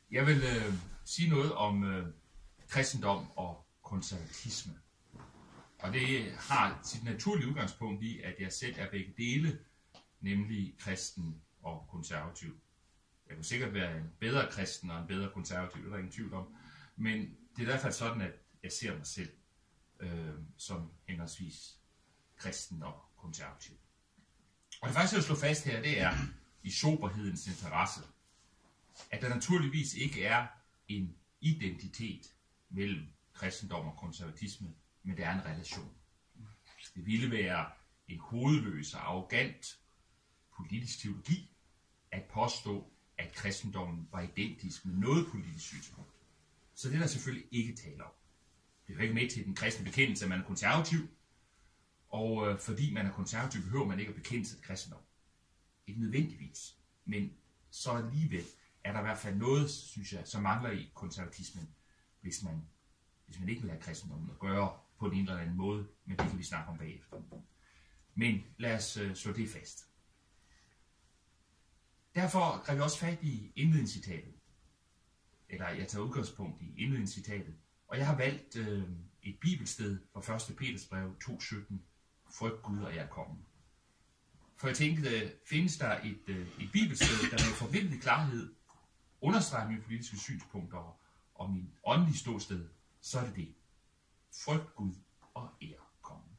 Jeg vil sige noget om kristendom og konservatisme. Og det har sit naturlige udgangspunkt i, at jeg selv er begge dele, nemlig kristen og konservativ. Jeg kunne sikkert være en bedre kristen og en bedre konservativ, det er der ingen tvivl om. Men det er i hvert fald sådan, at jeg ser mig selv som henholdsvis kristen og konservativ. Og det første, jeg vil slå fast her, det er i soberhedens interesse, at der naturligvis ikke er en identitet mellem kristendom og konservatisme, men der er en relation. Det ville være en hovedløs og arrogant politisk teologi at påstå, at kristendommen var identisk med noget politisk synspunkt. Så det er der selvfølgelig ikke tale om. Det hører ikke med til den kristne bekendelse, at man er konservativ, og fordi man er konservativ, behøver man ikke at bekende sig til kristendom. Ikke nødvendigvis, men så alligevel er der i hvert fald noget, synes jeg, som mangler i konservatismen, hvis man ikke vil have kristendommen at gøre på en eller anden måde, men det kan vi snakke om bagefter. Men lad os slå det fast. Derfor greb jeg også fat i indledningscitatet, eller jeg tager udgangspunkt i indledningscitatet, og jeg har valgt et bibelsted fra 1. Petersbrev 2:17, frygt Gud og jeg er kommet. For jeg tænkte, findes der et bibelsted, der med forventelig klarhed understreger mine politiske synspunkter og min åndelige ståsted, så er det det. Frygt Gud og er kommet.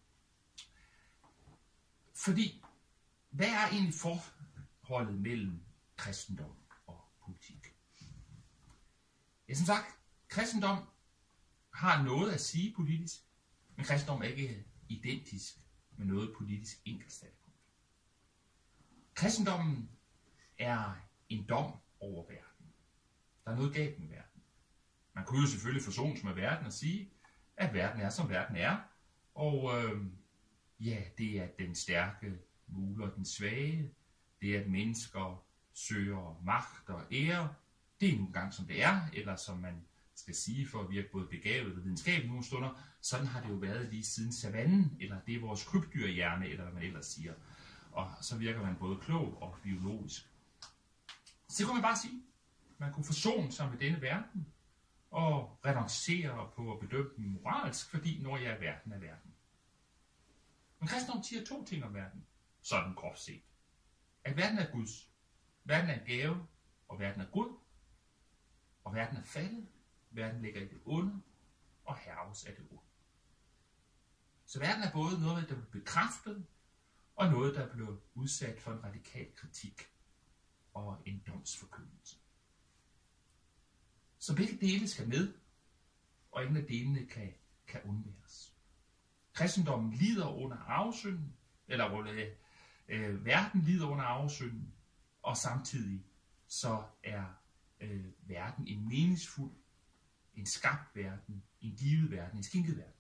Fordi, hvad er egentlig forholdet mellem kristendom og politik? Ja, som sagt, kristendom har noget at sige politisk, men kristendom er ikke identisk med noget politisk enkeltstandpunkt. Kristendommen er en dom over verden. Der er noget galt med verden. Man kunne jo selvfølgelig forsones med verden og sige, at verden er, som verden er, og det er den stærke muler den svage, det er, at mennesker søger magt og ære. Det er nu engang, som det er, eller som man skal sige for at virke både begavet og videnskabelig nogle stunder. Sådan har det jo været lige siden savannen, eller det er vores krybdyrhjerne, eller hvad man ellers siger. Og så virker man både klog og biologisk. Så det kunne man bare sige. Man kunne forsone sig med denne verden, og renoncere på at bedømme den moralsk, fordi når jeg er verden, er verden. Men kristendom siger to ting om verden, sådan groft set. At verden er Guds, verden er en gave, og verden er god, og verden er faldet, verden ligger i det onde, og hærges af det onde. Så verden er både noget, der blev bekræftet, og noget, der blev udsat for en radikal kritik og en domsforkyndelse. Så begge dele skal med, og ingen af delene kan undværes. Kristendommen lider under arvesynden, eller verden lider under arvesynden, og samtidig så er verden en meningsfuld, en skabt verden, en givet verden, en skænket verden.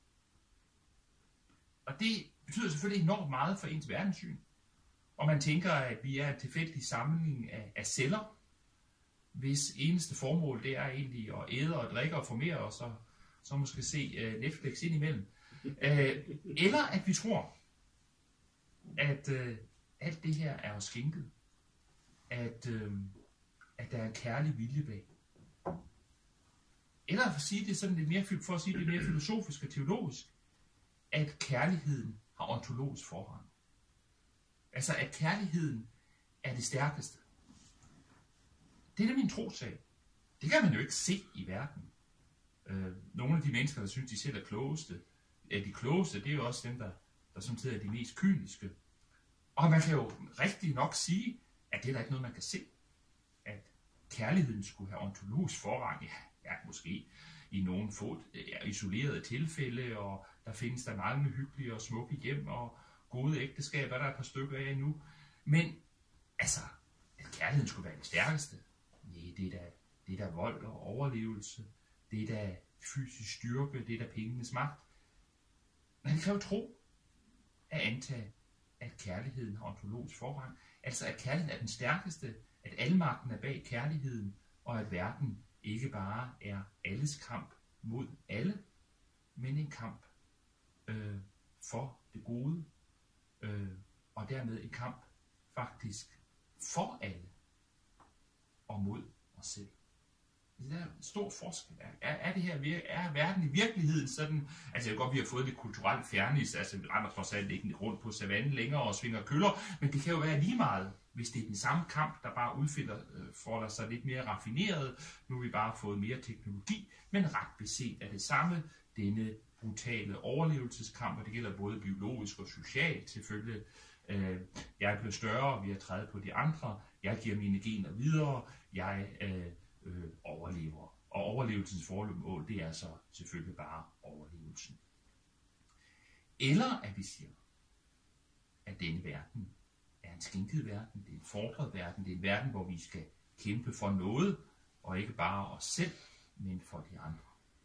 Og det betyder selvfølgelig enormt meget for ens verdenssyn. Og man tænker, at vi er en tilfældig samling af celler, hvis eneste formål det er egentlig at æde og drikke og formere os, og så måske se Netflix indimellem. Eller at vi tror, at alt det her er os skænket. At der er en kærlig vilje bag. Eller for at sige det sådan lidt mere, for at sige det mere filosofisk og teologisk, at kærligheden har ontologisk forrang. Altså at kærligheden er det stærkeste. Det er min trosag. Det kan man jo ikke se i verden. Nogle af de mennesker, der synes, de selv er de klogeste, det er jo også dem, der samtidig er de mest kyniske. Og man kan jo rigtig nok sige, at det er der ikke noget, man kan se. At kærligheden skulle have ontologisk forrang, ja måske i nogle få isolerede tilfælde, og der findes der mange hyggelige og smukke hjem, og gode ægteskaber, der er et par stykker af nu. Men altså, at kærligheden skulle være det stærkeste, nej, det er da vold og overlevelse, det er da fysisk styrke, det er da pengenes magt. Men det kræver tro at antage, at kærligheden har ontologisk forrang. Altså at kærligheden er den stærkeste, at almagten er bag kærligheden, og at verden ikke bare er alles kamp mod alle, men en kamp for det gode, og dermed en kamp faktisk for alle og mod os selv. Der er stor forskel. Er verden i virkeligheden sådan, altså jeg kan godt, vi har fået lidt kulturelt fjernis, altså vi render trods alt ikke rundt på savannen længere og svinger køller, men det kan jo være lige meget, hvis det er den samme kamp, der bare udfolder sig lidt mere raffineret. Nu har vi bare fået mere teknologi, men ret beset er det samme, denne brutale overlevelseskamp, og det gælder både biologisk og socialt selvfølgelig. Jeg bliver større, vi har trædet på de andre, jeg giver mine gener videre, jeg overlever. Og overlevelsens formål, det er så selvfølgelig bare overlevelsen. Eller at vi siger, at denne verden er en skænket verden, det er en fordret verden, det er en verden, hvor vi skal kæmpe for noget, og ikke bare os selv, men for de andre.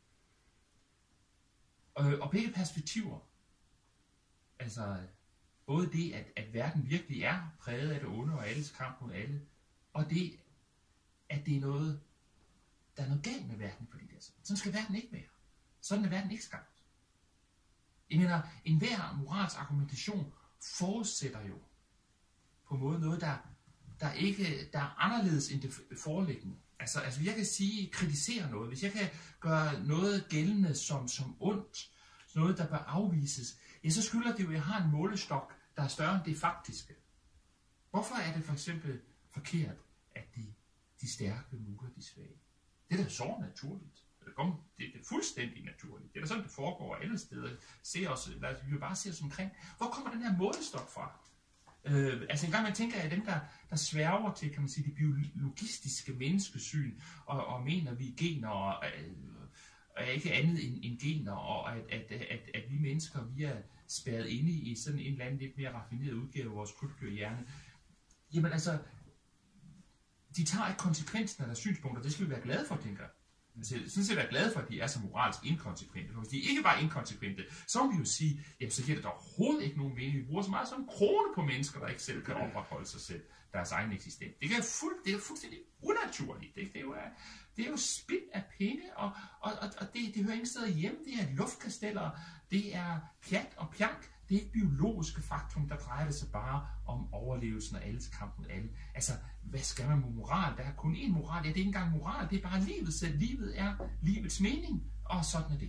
Og begge perspektiver, altså både det, at verden virkelig er præget af det onde og alles kamp mod alle, og det, at det er noget, der er noget galt med verden, fordi det er sådan. Sådan skal verden ikke være. Sådan er verden ikke skabt. Jeg mener, enhver moralsk argumentation forudsætter jo på en måde noget, der er anderledes end det foreliggende. Altså hvis jeg kan kritisere noget, hvis jeg kan gøre noget gældende som ondt, noget der bør afvises, ja, så skylder det jo, at jeg har en målestok, der er større end det faktiske. Hvorfor er det for eksempel forkert, at de stærke murer de svage? Det er da så naturligt. Det er fuldstændig naturligt. Det er da sådan, det foregår alle steder. Vi vil bare se os omkring. Hvor kommer den her målestok fra? Altså en gang man tænker af dem, der sværger til, kan man sige, det biologistiske menneskesyn, og mener, at vi er gener, og er ikke andet end gener, og at vi mennesker, vi er spærret inde i sådan en eller anden lidt mere raffineret udgave af vores krybdyrhjerne. Jamen altså, de tager ikke konsekvensen af deres synspunkter, det skal vi være glade for, tænker jeg. Sådan set være glade for, at de er så moralsk inkonsekvente. For hvis de ikke var inkonsekvente, så må vi jo sige, jamen så giver det overhovedet ikke nogen mening. Vi bruger så meget som en krone på mennesker, der ikke selv kan opretholde sig selv, deres egen eksistens. Det er fuldstændig unaturligt. Det er jo spild af penge, og det hører ingen steder hjemme. Det er luftkasteller, det er pjat og pjank. Det er ikke biologiske faktum, der drejer det sig bare om overlevelsen og alles kamp mod alle. Altså, hvad skal man med moral? Der er kun én moral. Ja, det er ikke engang moral, det er bare livet selv. Livet er livets mening, og sådan er det.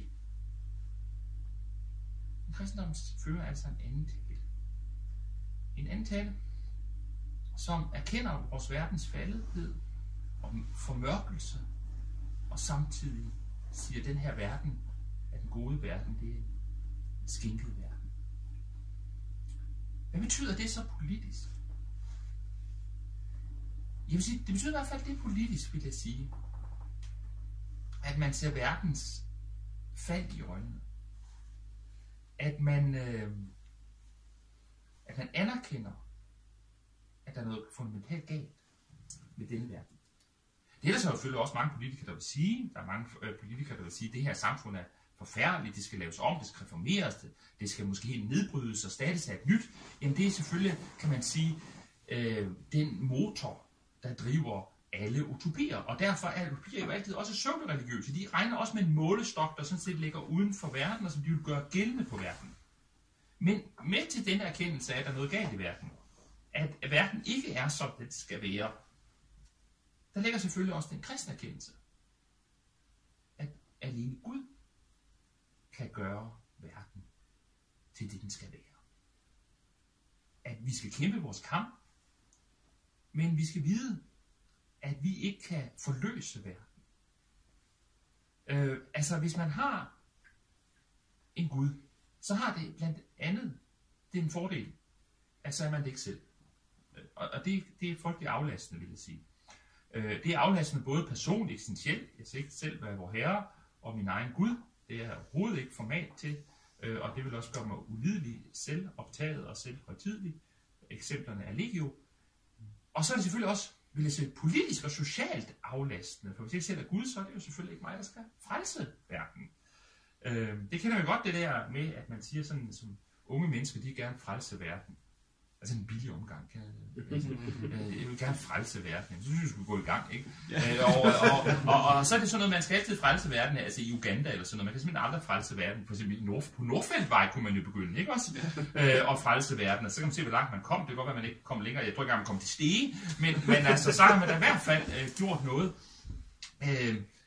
Men kristendommen fører altså en anden tale. En anden tale, som erkender vores verdens faldenhed og formørkelse, og samtidig siger, at den her verden er den gode verden, det er en skænket verden. Hvad betyder det så politisk? Jeg vil sige, det betyder i hvert fald, at det er politisk, vil jeg sige, at man ser verdens fald i øjnene. At man anerkender, at der er noget fundamentalt galt med denne verden. Det er der så selvfølgelig også mange politikere, der vil sige. Der er mange politikere, der vil sige, at det her samfund er forfærdeligt, det skal laves om, det skal reformeres, det skal måske helt nedbrydes og status af et nyt. Jamen det er selvfølgelig, kan man sige, den motor, der driver alle utopier. Og derfor er utopier jo altid også pseudo-religiøse. De regner også med en målestok, der sådan set ligger uden for verden, og som de vil gøre gældende på verden. Men med til denne erkendelse af, at der er noget galt i verden, at verden ikke er, som det skal være, der ligger selvfølgelig også den kristne erkendelse, at alene Gud kan gøre verden til det, den skal være. At vi skal kæmpe vores kamp, men vi skal vide, at vi ikke kan forløse verden. Altså, hvis man har en Gud, så har det blandt andet, det er en fordel, at så er man det ikke selv. Og det er frygtelig aflastende, vil jeg sige. Det er aflastende både personligt, eksistentielt, jeg skal ikke selv være vor herre og min egen Gud. Det er overhovedet ikke format til, og det vil også gøre mig ulidelig, selvoptaget og selvhøjtidelig. Eksemplerne er legio. Og så er det selvfølgelig også, vil jeg sige, politisk og socialt aflastende. For hvis jeg ikke selv er Gud, så er det jo selvfølgelig ikke mig, der skal frelse verden. Det kender vi godt, det der med, at man siger sådan, som unge mennesker, de gerne frelse verden. Altså en billig omgang, kan jeg vil gerne frelse verden. Så synes jeg, skulle gå i gang, ikke? Og så er det sådan noget, man skal altid frelse verden, altså i Uganda eller sådan noget. Man kan simpelthen aldrig frelse verden. For eksempel på Nordfeldtvej kunne man jo begynde, ikke også? Og frelse verden. Og så kan man se, hvor langt man kom. Det kan godt være, man ikke kom længere. Jeg tror ikke engang, man kom til Stege. Men altså, så har man da i hvert fald gjort noget.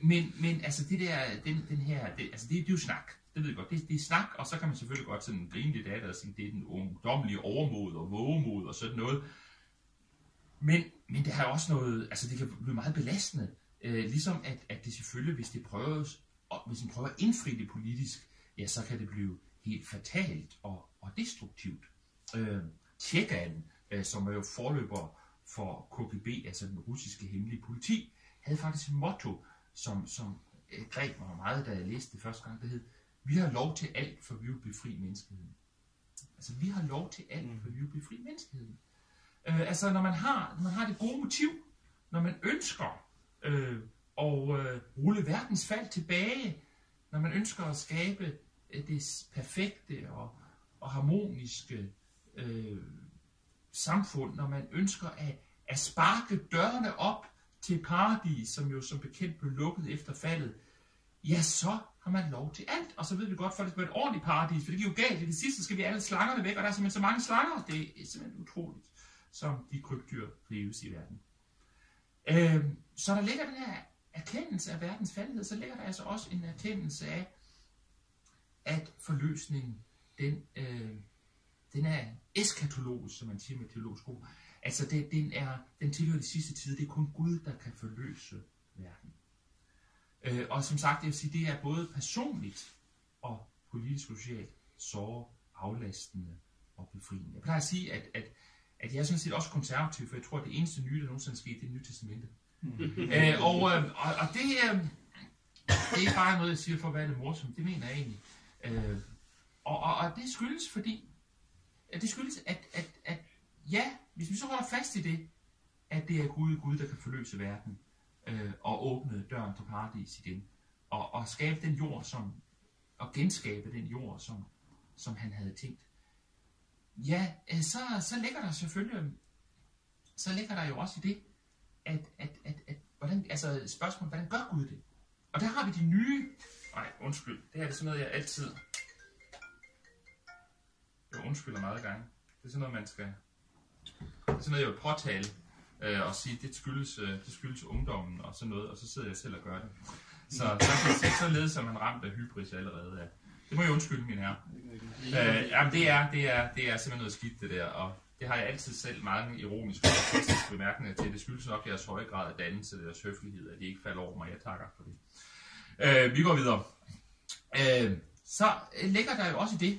Men altså det der, den her, det er jo snak. Det ved jeg godt. Det er snak, og så kan man selvfølgelig godt sådan grine lidt af det og sige, det er den ungdommelige overmod og vågemod og sådan noget. Men det har også noget, altså det kan blive meget belastende. Ligesom at det selvfølgelig, hvis man prøver at indfri det politisk, ja, så kan det blive helt fatalt og destruktivt. Tjekkalen, som er jo forløber for KGB, altså den russiske hemmelige politi, havde faktisk et motto, som greb mig meget, da jeg læste det første gang, det hed: vi har lov til alt, for vi vil befri menneskeheden. Altså, vi har lov til alt, for vi vil befri menneskeheden. Altså, når man har det gode motiv, når man ønsker at rulle verdens fald tilbage, når man ønsker at skabe det perfekte og harmoniske samfund, når man ønsker at sparke dørene op til paradis, som jo som bekendt blev lukket efter faldet, ja, så har man lov til alt. Og så ved vi godt, for det skal være et ordentligt paradis, for det giver jo galt. I det sidste skal vi alle slangerne væk, og der er simpelthen så mange slanger. Det er simpelthen utroligt, som de krybdyr trives i verden. Så der ligger den her erkendelse af verdens faldenhed, så ligger der altså også en erkendelse af, at forløsningen, den er eskatologisk, som man siger med teologisk ord. Altså, den tilhører de sidste tider. Det er kun Gud, der kan forløse verden. Og som sagt, jeg vil sige, det er både personligt og politisk og socialt såre, aflastende og befriende. Jeg plejer at sige, at jeg er sådan set også konservativ, for jeg tror, at det eneste nye, der nogensinde er sket, det er Nye Testamente. Og det er bare noget, jeg siger for at være lidt morsomt. Det mener jeg egentlig. Og det skyldes, at ja, hvis vi så holder fast i det, at det er Gud, der kan forløse verden, og åbne døren til paradis igen, og skabe den jord, og genskabe den jord, som han havde tænkt. Ja, så ligger der selvfølgelig, så ligger der jo også i det, at hvordan, altså spørgsmålet, hvordan gør Gud det? Og der har vi de nye, undskyld, det her er sådan noget, jeg altid, jeg undskylder meget gange. Det er sådan noget, det er sådan noget, jeg vil påtale, og sige, det skyldes ungdommen og sådan noget, og så sidder jeg selv og gør det. Så ledes som man ramt af hybris allerede. Ja. Det må jeg undskylde, mine herrer. Jamen det er simpelthen noget skidt, det der, og det har jeg altid selv mange ironiske og kritiske bemærkninger til. Det skyldes nok deres høje grad af dannelse, deres høflighed, at de ikke falder over mig. Jeg takker for det. Vi går videre. Så ligger der jo også i det,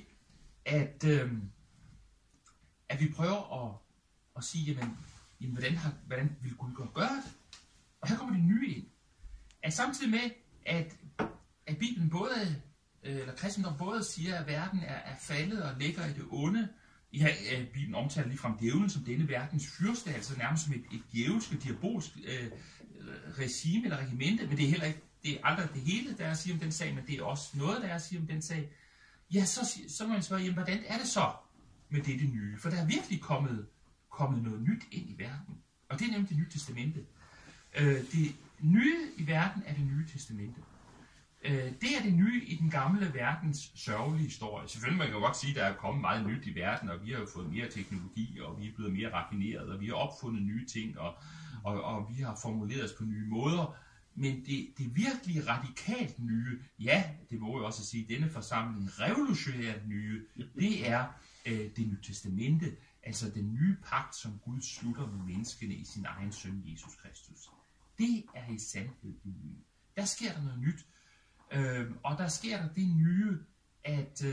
at vi prøver at sige, jamen hvordan vil Gud gøre det? Og her kommer det nye ind. At samtidig med, at Bibelen eller kristendom både siger, at verden er faldet og ligger i det onde. Bibelen omtaler ligefrem djævlen som denne verdens fyrste, altså nærmest som et djævelsk og diabolsk regime eller regimente, men det er heller ikke, det er aldrig det hele, der er at sige om den sag, men det er også noget, der er at sige om den sag. Ja, så må man spørge, jamen, hvordan er det så med det nye? For der er virkelig kommet noget nyt ind i verden, og det er nemlig det nye testamente. Det nye i verden er det nye testamente. Det er det nye i den gamle verdens sørgelige historie. Selvfølgelig man kan jo godt sige, at der er kommet meget nyt i verden, og vi har jo fået mere teknologi, og vi er blevet mere raffineret, og vi har opfundet nye ting, og vi har formuleret os på nye måder. Men det virkelig radikalt nye, ja, det må jeg også sige, denne forsamling revolutionært nye, det er det nye testamente, altså den nye pagt, som Gud slutter med menneskene i sin egen søn, Jesus Kristus. Det er i sandhed det nye. Der sker der noget nyt. Og der sker der det nye, at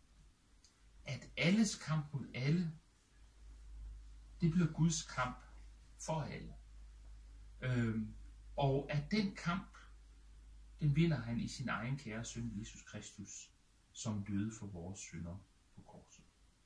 alles kamp mod alle, det bliver Guds kamp for alle. Og at den kamp, den vinder han i sin egen kære søn, Jesus Kristus, som døde for vores synder på korset.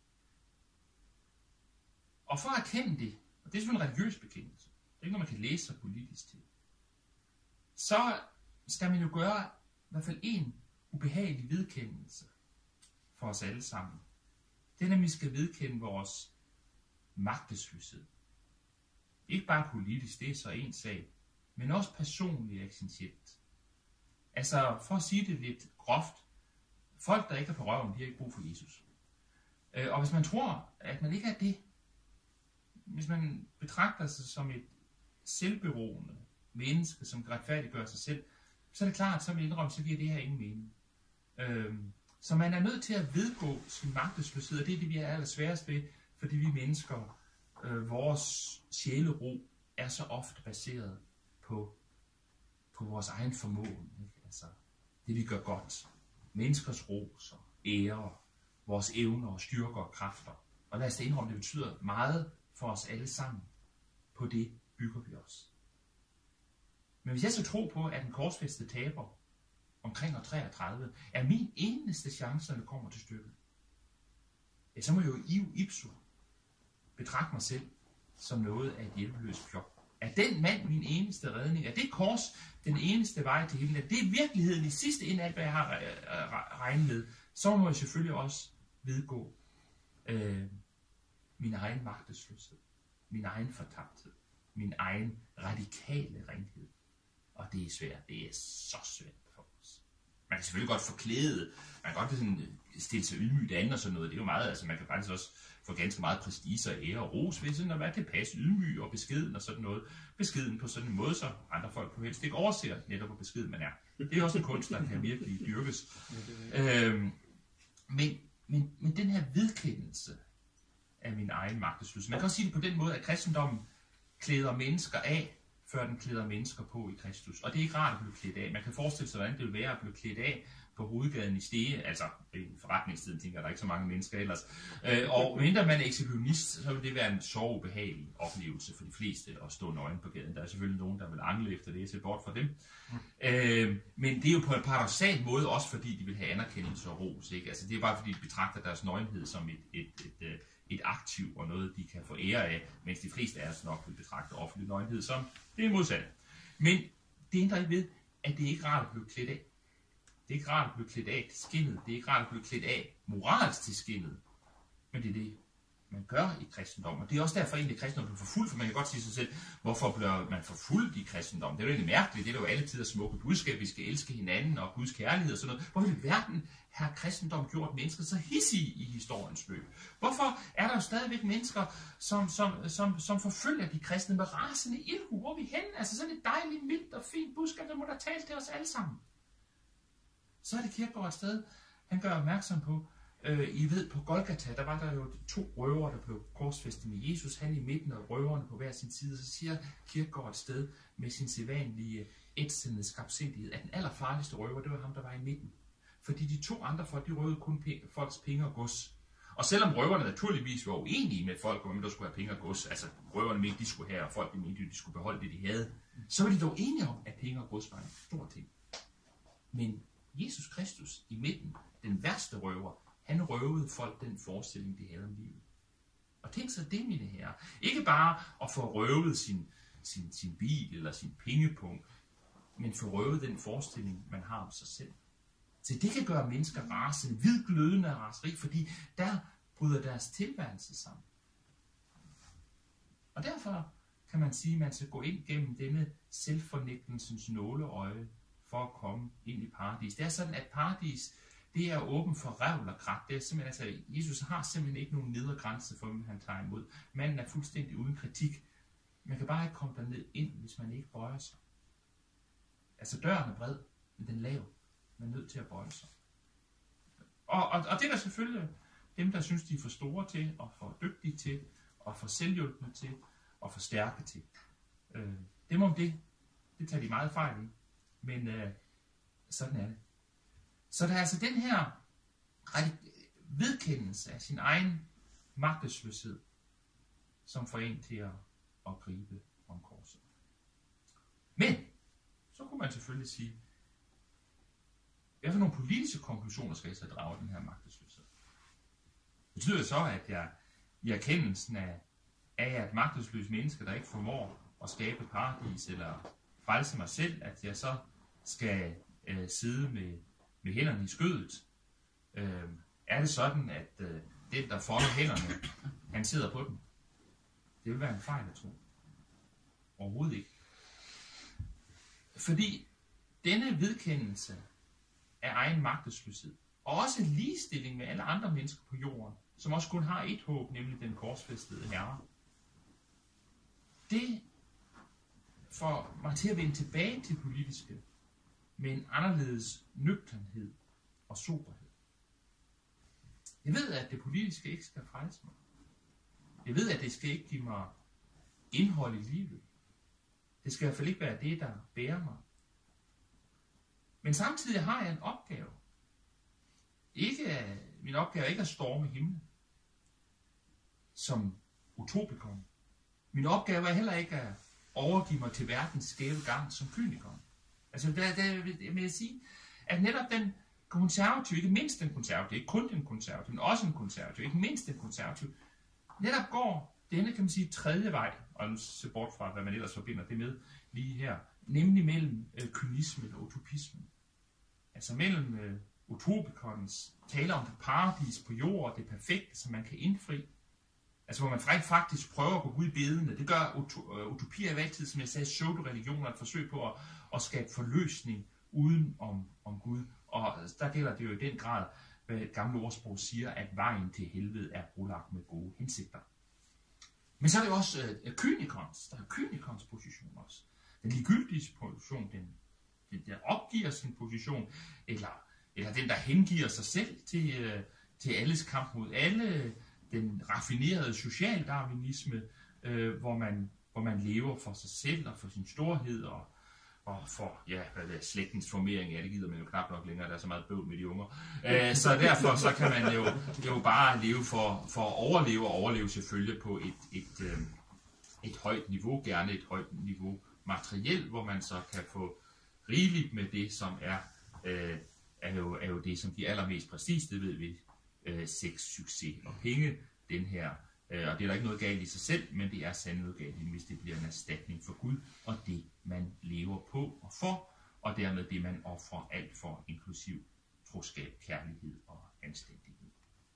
Og for at erkende det, og det er sådan en religiøs bekendelse, det er ikke noget, man kan læse sig politisk til, så skal man jo gøre i hvert fald en ubehagelig vedkendelse for os alle sammen. Det er, at vi skal vedkende vores magtesløshed. Ikke bare politisk, det er så en sag, men også personligt og eksistentielt. Altså, for at sige det lidt groft, folk, der ikke er på røven, de har ikke brug for Jesus. Og hvis man tror, at man ikke er det, hvis man betragter sig som et selvberoende menneske, som retfærdiggør sig selv, så er det klart, så vil indrømme, så giver det her ingen mening. Så man er nødt til at vedgå sin magtesløshed, og det er det, vi er allersværest ved, fordi vi mennesker, vores sjælero er så ofte baseret på vores egen formåen. Ikke? Altså, det vi gør godt. Menneskers ros og ære, vores evner og styrker og kræfter. Og lad os da indrømme, det betyder meget for os alle sammen. På det bygger vi os. Men hvis jeg så tror på, at en korsfæstet taber omkring år 33 er min eneste chance, når det kommer til stykket, ja, så må jeg jo ipso betragte mig selv som noget af et hjælpeløst fjok. Er den mand min eneste redning? Er det kors den eneste vej til himlen? Det er virkeligheden i sidste ende alt, hvad jeg har regnet med. Så må jeg selvfølgelig også vedgå min egen magtesløshed, min egen fortabthed, min egen radikale ringhed. Og det er svært. Det er så svært for os. Man kan selvfølgelig godt forklæde, man kan godt sådan stille sig ydmygt an og sådan noget. Det er jo meget, altså man kan faktisk også få ganske meget prestige og ære og ros ved sådan at være tilpas ydmyg og beskeden og sådan noget. Beskeden på sådan en måde, så andre folk på helst ikke overser netop hvor beskeden man er. Det er også en kunst, der kan virkelig dyrkes. Men den her vedkendelse af min egen magtesløshed. Man kan også sige det på den måde, at kristendommen klæder mennesker af, før den klæder mennesker på i Kristus. Og det er ikke rart at blive klædt af. Man kan forestille sig, hvordan det vil være at blive klædt af på hovedgaden i Stege. Altså, i forretningstiden tænker jeg, der er ikke så mange mennesker ellers. Og mindre man er ekshibitionist, så vil det være en sjov, behagelig oplevelse for de fleste at stå nøgen på gaden. Der er selvfølgelig nogen, der vil angle efter det, så bort fra dem. Men det er jo på en paradoksal måde også, fordi de vil have anerkendelse og ros. Ikke? Altså, det er bare fordi, de betragter deres nøgenhed som et aktiv og noget, de kan få ære af, mens de fleste af os nok vil betragte offentlig nøgenhed som det er modsat. Men det ændrer ikke ved, at det ikke er rart at blive klædt af. Det er ikke rart at blive klædt af til skinnet. Det er ikke rart at blive klædt af moralsk til skinnet. Men det er det, man gør i kristendom. Og det er også derfor egentlig, at kristendom bliver forfulgt, for man kan godt sige sig selv, hvorfor bliver man forfulgt i kristendom? Det er jo egentlig mærkeligt. Det er jo alle tider smukke budskab. Vi skal elske hinanden og Guds kærlighed og sådan noget. Hvorfor i verden har kristendom gjort mennesker så hissige i historiens løb? Hvorfor er der jo stadigvæk mennesker, som forfølger de kristne med rasende ildhu? Hvor er vi henne? Altså sådan et dejligt, mildt og fint budskab, der må der tale til os alle sammen. Så er det Kierkegaard et sted, han gør opmærksom på, I ved, på Golgata, der var der jo 2 røvere, der blev korsfæstet med Jesus, han i midten og røverne på hver sin side, så siger Kierkegaard et sted med sin sædvanlige ætsende skabsindighed, at den allerfarligste røver, det var ham, der var i midten. Fordi de 2 andre folk, de røvede kun folks penge og gods. Og selvom røverne naturligvis var uenige med folk, om der skulle have penge og gods, altså røverne mente, de skulle have, og folk mente, de skulle beholde det, de havde, så var de dog enige om, at penge og gods var en stor ting. Men Jesus Kristus i midten, den værste røver, han røvede folk den forestilling, de havde om livet. Og tænk så det, mine herrer. Ikke bare at få røvet sin bil eller sin pengepunkt, men få røvet den forestilling, man har om sig selv. Så det kan gøre mennesker rasende, hvidglødende af raseri, fordi der bryder deres tilværelse sammen. Og derfor kan man sige, at man skal gå ind gennem denne selvfornægtelsens nåleøje for at komme ind i paradis. Det er sådan, at paradis, det er åben for revl og krat. Det er simpelthen, altså, Jesus har simpelthen ikke nogen nedre grænse for, hvem han tager imod. Manden er fuldstændig uden kritik. Man kan bare ikke komme derned ind, hvis man ikke bøjer sig. Altså døren er bred, men den lav. Man er nødt til at bøje sig. Og det er der selvfølgelig dem, der synes, de er for store til, og for dygtige til, og for selvhjulpende til, og for stærke til. Det tager de meget fejl i. Men sådan er det. Så der er altså den her vedkendelse af sin egen magtesløshed, som får en til at gribe om korset. Men, så kunne man selvfølgelig sige, hvad for nogle politiske konklusioner skal jeg så drage den her magtesløshed? Det betyder så, at jeg i erkendelsen af et magtesløst menneske, der ikke formår at skabe paradis eller frelse mig selv, at jeg så skal sidde med hænderne i skødet. Er det sådan, at den, der folder hænderne, han sidder på dem? Det vil være en fejl, jeg tror. Overhovedet ikke. Fordi denne vedkendelse af egen magtesløshed, og også ligestilling med alle andre mennesker på jorden, som også kun har et håb, nemlig den korsfæstede Herre, det får mig til at vende tilbage til politiske med en anderledes nøgternhed og soberhed. Jeg ved, at det politiske ikke skal frelse mig. Jeg ved, at det skal ikke give mig indhold i livet. Det skal i hvert fald ikke være det, der bærer mig. Men samtidig har jeg en opgave. Min opgave er ikke at storme himlen som utopikon. Min opgave er heller ikke at overgive mig til verdens skæve gang som kynikeren. Altså, der vil jeg sige, at netop den konservative, ikke mindst den konservative, ikke kun den konservative, men også den konservative, ikke mindst den konservative, netop går denne, kan man sige, tredje vej, og nu se bort fra, hvad man ellers forbinder det med lige her, nemlig mellem kynismen og utopismen. Altså mellem utopikernes taler om det paradis på jord, det perfekte, som man kan indfri. Altså hvor man faktisk prøver at gå Gud i bedene. Det gør utopier i altid, som jeg sagde, pseudo-religioner, et forsøg på at skabe forløsning uden om Gud. Og der gælder det jo i den grad, hvad et gammelt ordsprog siger, at vejen til helvede er brolagt med gode hensigter. Men så er det også kynikons. Der er kynikons position også. Den ligegyldige position, den der opgiver sin position, eller den, der hengiver sig selv til alles kamp mod alle, den raffinerede socialdarwinisme, hvor man lever for sig selv og for sin storhed og for slægtens formering. Ja, det gider man jo knap nok længere, der er så meget bøvl med de unger. Så derfor så kan man jo bare leve for at overleve, og overleve selvfølgelig på et højt niveau, gerne et højt niveau materielt, hvor man så kan få rigeligt med det, som er jo det, som giver allermest præcis, det ved vi, sex, succes og penge, den her, og det er der ikke noget galt i sig selv, men det er sandt noget galt, hvis det bliver en erstatning for Gud, og det man lever på og for, og dermed det man offrer alt for, inklusiv troskab, kærlighed og anstændighed.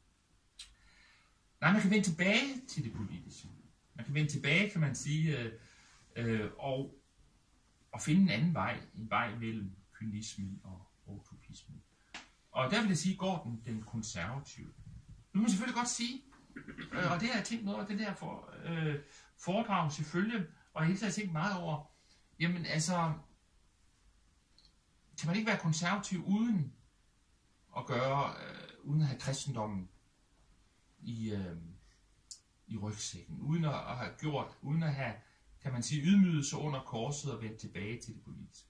Nej, man kan vende tilbage til det politiske. Man kan vende tilbage, kan man sige, og finde en anden vej, en vej mellem kynismen og utopismen. Og der vil jeg sige, går den konservative. Nu må man selvfølgelig godt sige, og det har jeg tænkt noget over, det der foredrag selvfølgelig, og jeg hele tiden tænkt meget over, jamen altså, kan man ikke være konservativ uden at have kristendommen i rygsækken, uden at have gjort, uden at have, kan man sige, ydmyget sig under korset og vendt tilbage til det politiske.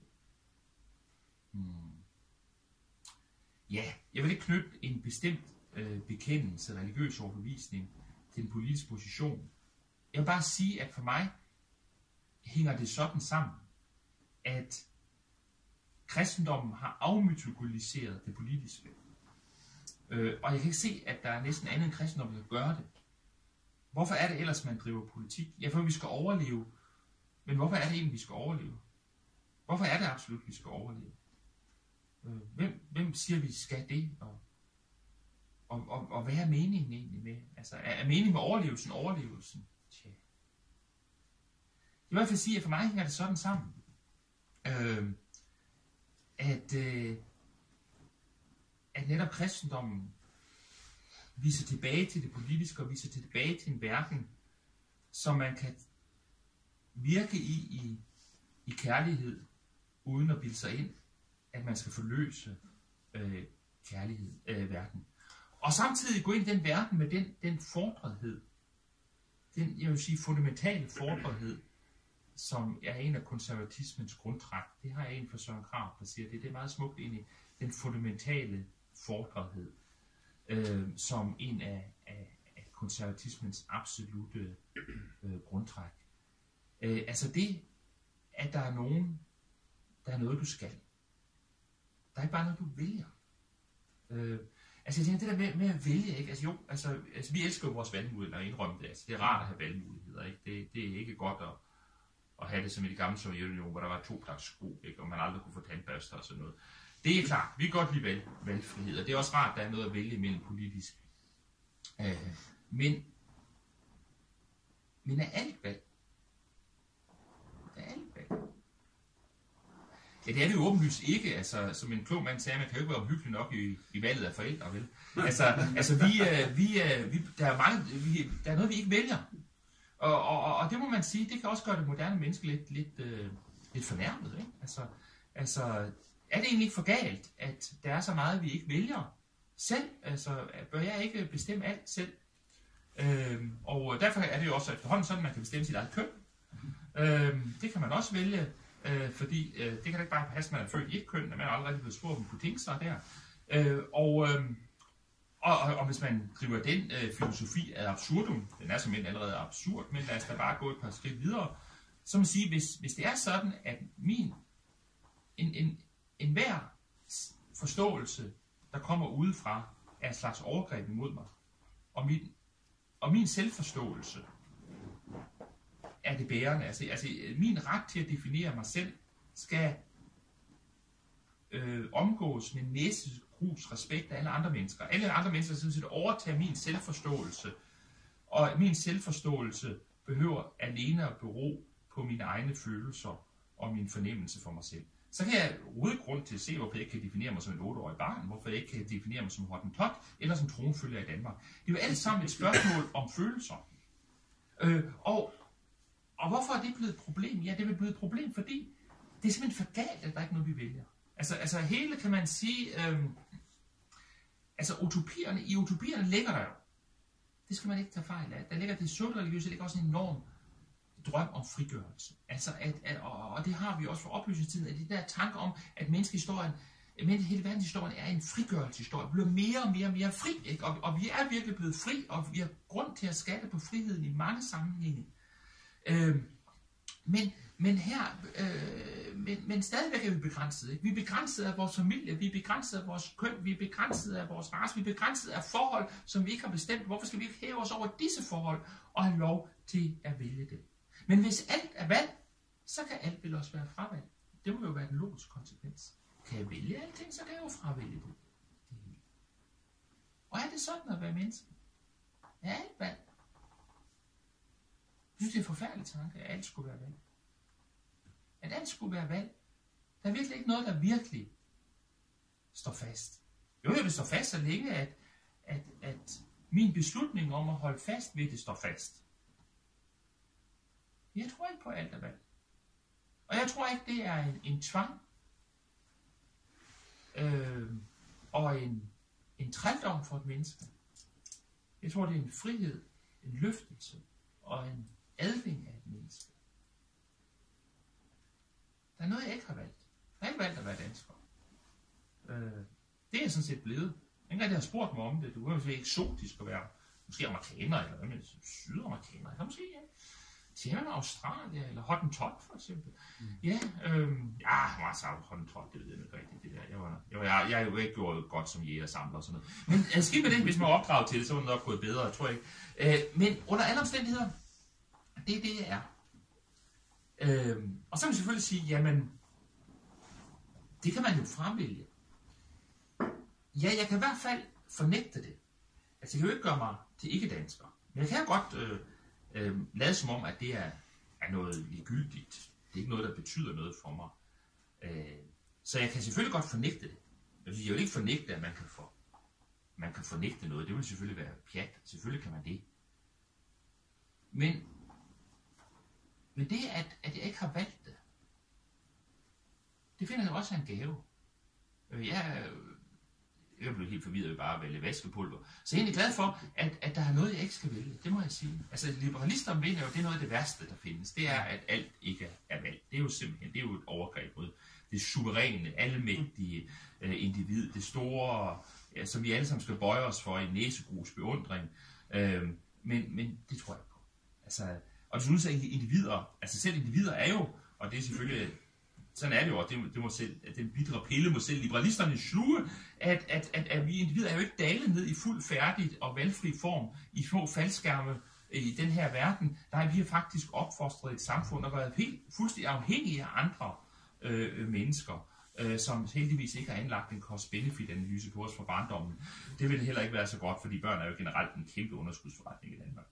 Ja, jeg vil ikke knytte en bestemt bekendelse, religiøs overbevisning til en politisk position. Jeg vil bare sige, at for mig hænger det sådan sammen, at kristendommen har afmytologiseret det politiske. Og jeg kan ikke se, at der er næsten andet end kristendom, der gør det. Hvorfor er det ellers, man driver politik? Ja, for vi skal overleve. Men hvorfor er det egentlig, vi skal overleve? Hvorfor er det absolut, vi skal overleve? Hvem siger, vi skal det? Og hvad er meningen egentlig med? Altså, er meningen med overlevelsen? Tja. Jeg vil i hvert fald sige, at for mig hænger det sådan sammen, at netop kristendommen viser tilbage til det politiske, og viser tilbage til en verden, som man kan virke i kærlighed, uden at bilde sig ind, at man skal forløse verden. Og samtidig gå ind i den verden med den fordrethed, den, jeg vil sige, fundamentale fordrethed, som er en af konservatismens grundtræk. Det har jeg en fra Søren Krag, der siger det. Det er meget smukt ind i den fundamentale fordrethed, som en af konservatismens absolute grundtræk. Altså det, at der er noget, du skal. Der er ikke bare noget, du vælger. Altså jeg tænker, det der med at vælge, ikke? Altså vi elsker jo vores valgmuligheder og indrømme det. Altså, det er rart at have valgmuligheder, ikke? Det er ikke godt at have det som i det gamle Sovjetunionen, hvor der var 2 slags sko, ikke? Og man aldrig kunne få tandbørster og sådan noget. Det er klart, vi kan godt lide valgfrihed, og det er også rart, at der er noget at vælge mellem politisk. Men er alt valg? Ja, det er det jo åbenlyst ikke. Altså, som en klog mand sagde, man kan jo ikke være omhyggelig nok i valget af forældre, vel? Altså der er noget, vi ikke vælger. Og det må man sige, det kan også gøre det moderne menneske lidt fornærmet, ikke? Altså, er det egentlig ikke for galt, at der er så meget, vi ikke vælger selv? Altså, bør jeg ikke bestemme alt selv? Og derfor er det jo også efterhånden sådan, at man kan bestemme sit eget køn. Det kan man også vælge, fordi det kan da ikke bare passe, at man er født i et køn, at man er allerede blevet spurgt, om man kunne tænke sig der. Og hvis man driver den filosofi ad absurdum, den er simpelthen allerede absurd, men lad os da bare gå et par skridt videre, så må man sige, hvis det er sådan, at enhver forståelse, der kommer udefra, er en slags overgreb imod mig, og min selvforståelse er det bærende, altså min ret til at definere mig selv, skal omgås med næsegrus respekt af alle andre mennesker. Alle andre mennesker skal sådan set overtage min selvforståelse, og min selvforståelse behøver alene at bero på mine egne følelser og min fornemmelse for mig selv. Så kan jeg rydde grund til at se, hvorfor jeg ikke kan definere mig som en 8-årig barn, hvorfor jeg ikke kan definere mig som Hottentot, eller som tronfølger i Danmark. Det er jo alt sammen et spørgsmål om følelser. Og hvorfor er det blevet et problem? Ja, det er blevet et problem, fordi det er simpelthen for galt, at der ikke er noget, vi vælger. Altså hele, kan man sige, i utopierne ligger der jo. Det skal man ikke tage fejl af. Der ligger det subtiliøse, der ligger også en enorm drøm om frigørelse. Og det har vi også fra oplysningstiden, at de der tanker om, at menneskehistorien, hele verdenshistorien er en frigørelseshistorie, bliver mere og mere og mere fri, ikke? Og vi er virkelig blevet fri, og vi har grund til at skatte på friheden i mange sammenhænge. Men stadigvæk er vi begrænset. Ikke? Vi er begrænset af vores familie, vi er begrænset af vores køn, vi er begrænset af vores race, vi er begrænset af forhold, som vi ikke har bestemt. Hvorfor skal vi ikke hæve os over disse forhold og have lov til at vælge det? Men hvis alt er valg, så kan alt vel også være fravalg. Det må jo være den logiske konsekvens. Kan jeg vælge alting, så kan jeg jo fravælge det. Og er det sådan at være menneske? Er alt valg? Jeg synes, det er en forfærdelig tanke, at alt skulle være valg. At alt skulle være valg. Der er virkelig ikke noget, der virkelig står fast. Jo, det står fast så længe, at min beslutning om at holde fast ved det står fast. Jeg tror ikke på alt er valg. Og jeg tror ikke, det er en tvang og en trældom for et menneske. Jeg tror, det er en frihed, en løftelse og en adling af et menneske. Der er noget, jeg ikke har valgt. Jeg har ikke valgt at være dansker. Det er jeg sådan set blevet. Ingen af jer har spurgt mig om det. Du er jo eksotisk at være måske amerikaner, eller hvad med sydamerikaner, eller måske tjener Australien, eller Hottentot for eksempel. Ja, jeg sagt Hottentot, det ved jeg ikke rigtigt. Det der. Jeg har jo ikke gjort godt som jæger samler og sådan noget. Men skidt med det, hvis man er opdraget til det, så var det nok gået bedre, tror jeg ikke. Men under alle omstændigheder, det er det, jeg er. Og så kan man selvfølgelig sige, jamen, det kan man jo fremvælge. Ja, jeg kan i hvert fald fornægte det. Altså, jeg kan jo ikke gøre mig til ikke-dansker. Men jeg kan godt lade som om, at det er noget ligegyldigt. Det er ikke noget, der betyder noget for mig. Så jeg kan selvfølgelig godt fornægte det. Jeg vil ikke fornægte, at man kan fornægte noget. Det vil selvfølgelig være pjat. Selvfølgelig kan man det. Men det, at jeg ikke har valgt det, det finder jeg også en gave. Jeg blev helt forvirret ved bare at vælge vaskepulver. Så jeg er egentlig glad for, at der er noget, jeg ikke skal vælge. Det må jeg sige. Altså, liberalister mener jo, det er noget af det værste, der findes. Det er, at alt ikke er valgt. Det er jo simpelthen et overgreb mod det suveræne, almægtige individ. Det store, som vi alle sammen skal bøje os for i næsegrus beundring. Men det tror jeg på. Altså, og du synes, at individer, altså selv individer er jo, og det er selvfølgelig, sådan er det jo, og det må selv, at den bitre pille må selv liberalisterne sluge, at vi individer er jo ikke dalet ned i fuld færdigt og valgfri form i små faldskærme i den her verden. Der er vi faktisk opfostret et samfund og været helt fuldstændig afhængige af andre mennesker, som heldigvis ikke har anlagt en cost-benefit-analyse på os fra barndommen. Det vil heller ikke være så godt, fordi børn er jo generelt en kæmpe underskudsforretning i Danmark.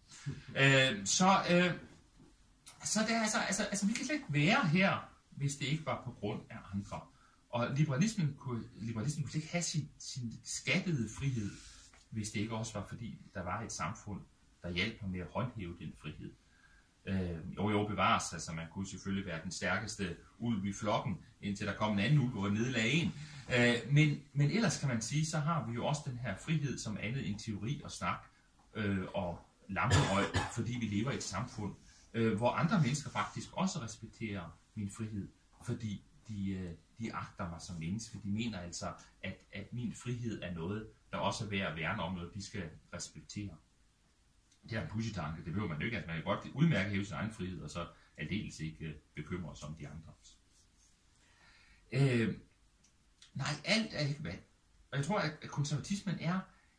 Så det er altså, vi kan slet ikke være her, hvis det ikke var på grund af andre. Og liberalismen kunne slet ikke have sin skattede frihed, hvis det ikke også var, fordi der var et samfund, der hjalp ham med at håndhæve den frihed. Jo bevares, altså man kunne selvfølgelig være den stærkeste ulv i flokken, indtil der kom en anden ulv og nedlagde en. Men ellers kan man sige, så har vi jo også den her frihed som andet end teori og snak og lamperøg, fordi vi lever i et samfund, hvor andre mennesker faktisk også respekterer min frihed, fordi de agter mig som menneske. De mener altså, at min frihed er noget, der også er værd at værne om, noget de skal respektere. Det er en pushy-tanke, det behøver man jo ikke. Altså man kan godt udmærke hæve sin egen frihed, og så aldeles ikke bekymre sig om de andre. Nej, alt er ikke valg. Og jeg tror, at konservatismen er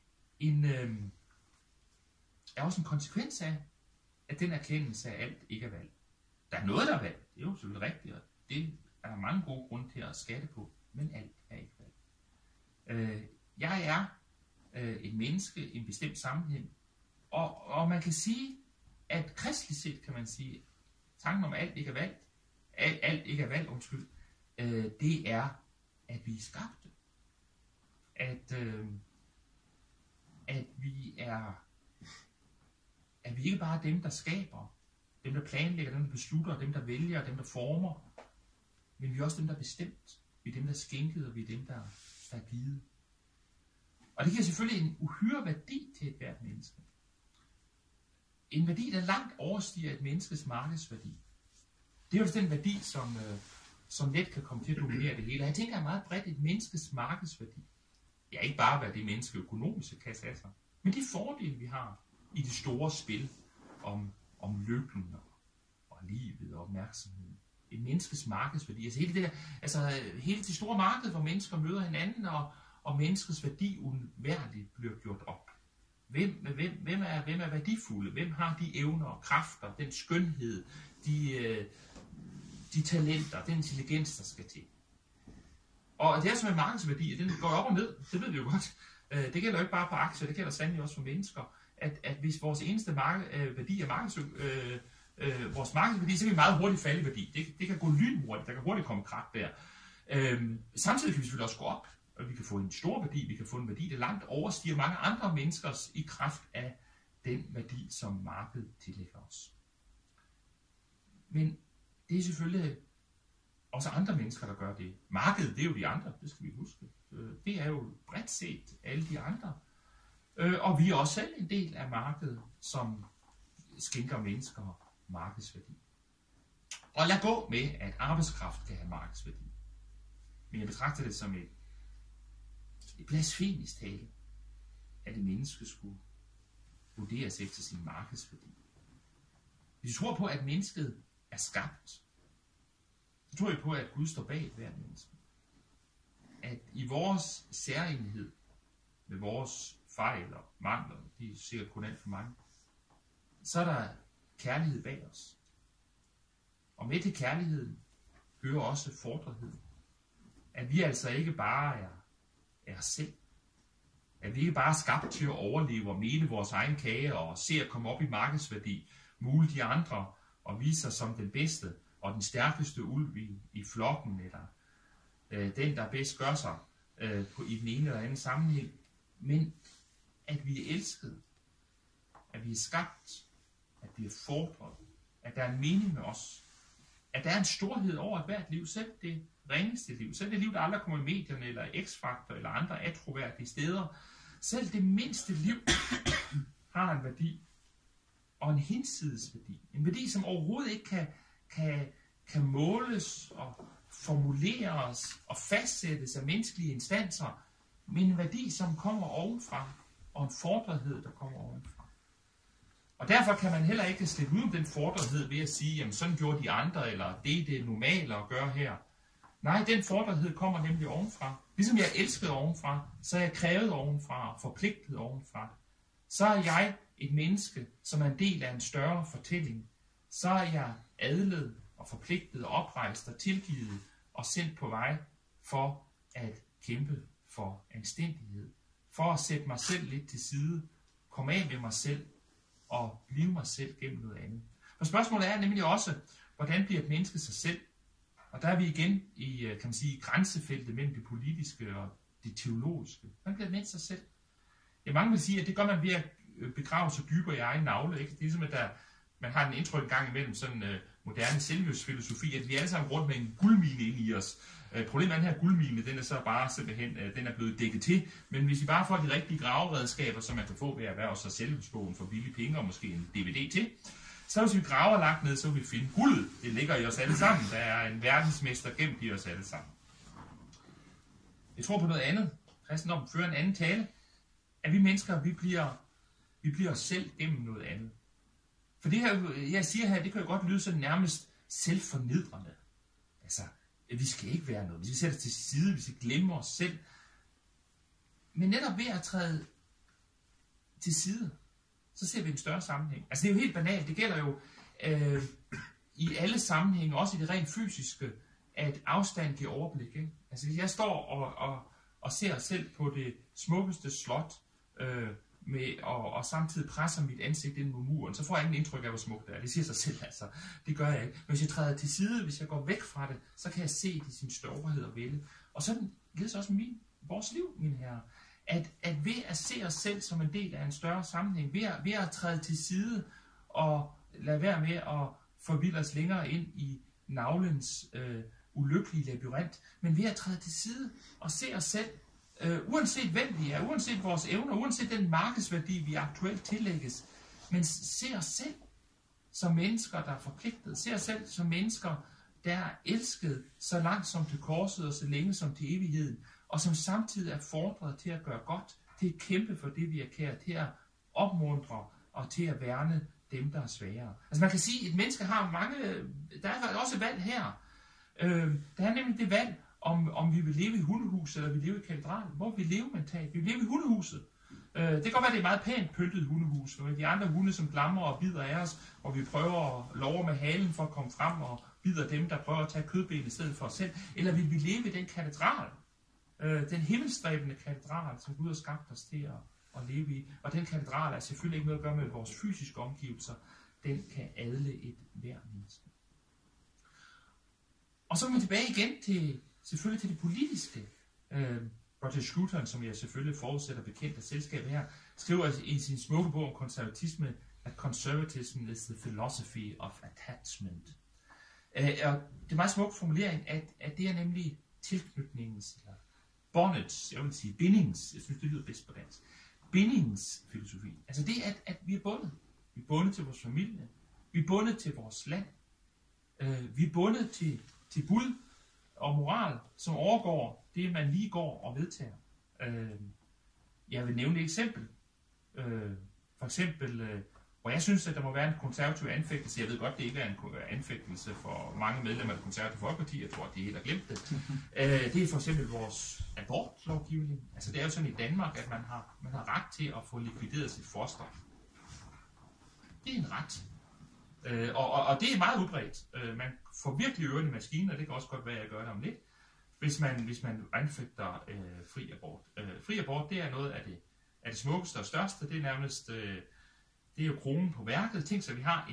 også en konsekvens af, at den erkendelse af alt ikke er valg. Der er noget, der er valg. Det er jo selvfølgelig rigtigt, og det er der mange gode grunde til at skatte på, men alt er ikke valg. Jeg er et menneske i en bestemt sammenhæng, og man kan sige, at kristeligt set kan man sige, tanken om alt ikke er valgt, det er, at vi er skabte. At vi ikke bare er dem, der skaber, dem, der planlægger, dem, der beslutter, dem, der vælger, dem, der former, men vi er også dem, der er bestemt. Vi er dem, der er skænket, og vi er dem, der er givet. Og det giver selvfølgelig en uhyre værdi til et hvert menneske. En værdi, der langt overstiger et menneskes markedsværdi. Det er jo den værdi, som let kan komme til at dominere det hele. Og jeg tænker meget bredt et menneskes markedsværdi. Ja, ikke bare hvad det menneske økonomiske kan tage sig, men de fordele, vi har i det store spil om lykken og livet og opmærksomheden. Et menneskes markedsværdi. Hele det store marked, hvor mennesker møder hinanden, og menneskets værdi uværligt bliver gjort op. Hvem er værdifulde? Hvem har de evner og kræfter, den skønhed, de talenter, den intelligens, der skal til? Og det er som en markedsværdi, at den går op og ned, det ved vi jo godt. Det gælder jo ikke bare på aktier, det gælder sandelig også for mennesker. At hvis vores eneste værdi er vores markedsværdi, så kan vi meget hurtigt falde i værdi. Det kan gå lynhurtigt, der kan hurtigt komme krak der. Samtidig kan vi selvfølgelig også gå op, og vi kan få en stor værdi, vi kan få en værdi, der langt overstiger mange andre menneskers i kraft af den værdi, som markedet tillægger os. Men det er selvfølgelig også andre mennesker, der gør det. Markedet, det er jo de andre, det skal vi huske. Det er jo bredt set alle de andre. Og vi er også selv en del af markedet, som skænker mennesker markedsværdi. Og lad gå med, at arbejdskraft kan have markedsværdi. Men jeg betragter det som et blasfemisk tale, at et menneske skulle vurderes efter sin markedsværdi. Hvis du tror på, at mennesket er skabt, så tror jeg på, at Gud står bag et hvert menneske. At i vores særegenhed, med vores fejl og mangler, de er sikkert kun alt for mange, så er der kærlighed bag os. Og med til kærligheden hører også fordretheden. At vi altså ikke bare er os selv. At vi ikke bare er skabt til at overleve og mele vores egen kage og se at komme op i markedsværdi, mule de andre og vise sig som den bedste og den stærkeste ulv i flokken, eller den, der bedst gør sig i den ene eller anden sammenhæng. Men at vi er elsket, at vi er skabt, at vi er fordret, at der er en mening med os, at der er en storhed over hvert liv, selv det ringeste liv, selv det liv, der aldrig kommer i medierne, eller X-Factor, eller andre atroværdige steder, selv det mindste liv har en værdi, og en hinsides værdi. En værdi, som overhovedet ikke kan måles og formuleres og fastsættes af menneskelige instanser, men en værdi, som kommer ovenfra, og en fordrethed, der kommer ovenfra. Og derfor kan man heller ikke slippe ud om den fordrethed ved at sige, jamen sådan gjorde de andre, eller det er det normale at gøre her. Nej, den fordrethed kommer nemlig ovenfra. Ligesom jeg er elsket ovenfra, så er jeg krævet ovenfra og forpligtet ovenfra. Så er jeg et menneske, som er en del af en større fortælling. Så er jeg adlet og forpligtet og oprejst og tilgivet og sendt på vej for at kæmpe for anstændighed. For at sætte mig selv lidt til side, komme af med mig selv og blive mig selv gennem noget andet. For spørgsmålet er nemlig også, hvordan bliver et menneske sig selv? Og der er vi igen i, kan man sige, grænsefeltet mellem det politiske og det teologiske. Hvordan bliver et menneske sig selv? Ja, mange vil sige, at det gør man ved at begrave sig dybere i egen navle. Ikke? Det er ligesom, at man har den indtryk en gang imellem sådan moderne selvhjælpsfilosofi, at vi alle sammen rundt med en guldmine inde i os. Problemet er, den her guldmine, den er så bare simpelthen, den er blevet dækket til, men hvis vi bare får de rigtige graveredskaber, som man kan få ved at erhverve sig selvhjælpsbogen for billige penge, og måske en DVD til, så hvis vi graver langt ned, så vil vi finde guldet. Det ligger i os alle sammen. Der er en verdensmester gemt i os alle sammen. Jeg tror på noget andet. Kristendom fører en anden tale. At vi mennesker, vi bliver os selv gennem noget andet. For det her, jeg siger her, det kan jo godt lyde sådan nærmest selvfornedrende. Altså, vi skal ikke være noget. Vi skal sætte os til side, vi skal glemme os selv. Men netop ved at træde til side, så ser vi en større sammenhæng. Altså det er jo helt banalt. Det gælder jo i alle sammenhænge, også i det rent fysiske, at afstand giver overblik. Ikke? Altså hvis jeg står og ser os selv på det smukkeste slot, og samtidig presser mit ansigt ind mod muren, så får jeg ingen indtryk af, hvor smukt det er. Det siger sig selv, altså. Det gør jeg ikke. Men hvis jeg træder til side, hvis jeg går væk fra det, så kan jeg se det i sin storhed og vælde. Og sådan ledes også vores liv, mine herrer. At ved at se os selv som en del af en større sammenhæng, ved at træde til side og lade være med at forvilde os længere ind i navlens ulykkelige labyrint, men ved at træde til side og se os selv, uanset hvem vi er, uanset vores evner, uanset den markedsværdi, vi aktuelt tillægges, men se os selv som mennesker, der er forpligtet, se os selv som mennesker, der er elsket så langt som til korset og så længe som til evigheden, og som samtidig er fordret til at gøre godt, til at kæmpe for det, vi er kære, til at opmuntre og til at værne dem, der er svagere. Altså man kan sige, at et menneske har mange, der er også valg her. Der er nemlig det valg, om vi vil leve i hundehuset, eller vi vil leve i katedralen. Hvor vi leve mentalt? Vi vil leve i hundehuset. Det kan godt være, det er meget pænt pyntet hundehus, og de andre hunde, som glamrer og bider af os, og vi prøver at love med halen for at komme frem og bider dem, der prøver at tage kødben i stedet for os selv. Eller vi vil leve i den katedral, den himmelstræbende katedral, som Gud har skabt os til at leve i. Og den katedral er selvfølgelig ikke noget at gøre med vores fysiske omgivelser. Den kan adle et hver menneske. Og så kommer vi tilbage igen selvfølgelig til det politiske. Roger Scruton, som jeg selvfølgelig forudsætter bekendt af selskabet her, skriver i sin smukke bog om konservatisme, at conservatism is the philosophy of attachment. Og det er en meget smuk formulering, at det er nemlig tilknytningens, eller båndets, jeg vil sige bindings, jeg synes det lyder bedst på dansk, bindingsfilosofi. Altså det, at vi er bundet. Vi er bundet til vores familie, vi er bundet til vores land, vi er bundet til Gud og moral, som overgår det, man lige går og vedtager. Jeg vil nævne et eksempel. For eksempel, hvor jeg synes, at der må være en konservativ anfægtelse. Jeg ved godt, det ikke er en anfægtelse for mange medlemmer af det konservative folkeparti. Jeg tror, at de helt har glemt det. Det er for eksempel vores abortlovgivning. Altså det er jo sådan i Danmark, at man har ret til at få likvideret sit foster. Det er en ret. Og det er meget udbredt. Man får virkelig øvrigt i maskinen, og det kan også godt være, at jeg gør det om lidt, hvis man anfægter fri abort. Fri abort, det er noget af det smukkeste og største. Det er nærmest, det er jo kronen på værket. Tænk så, vi har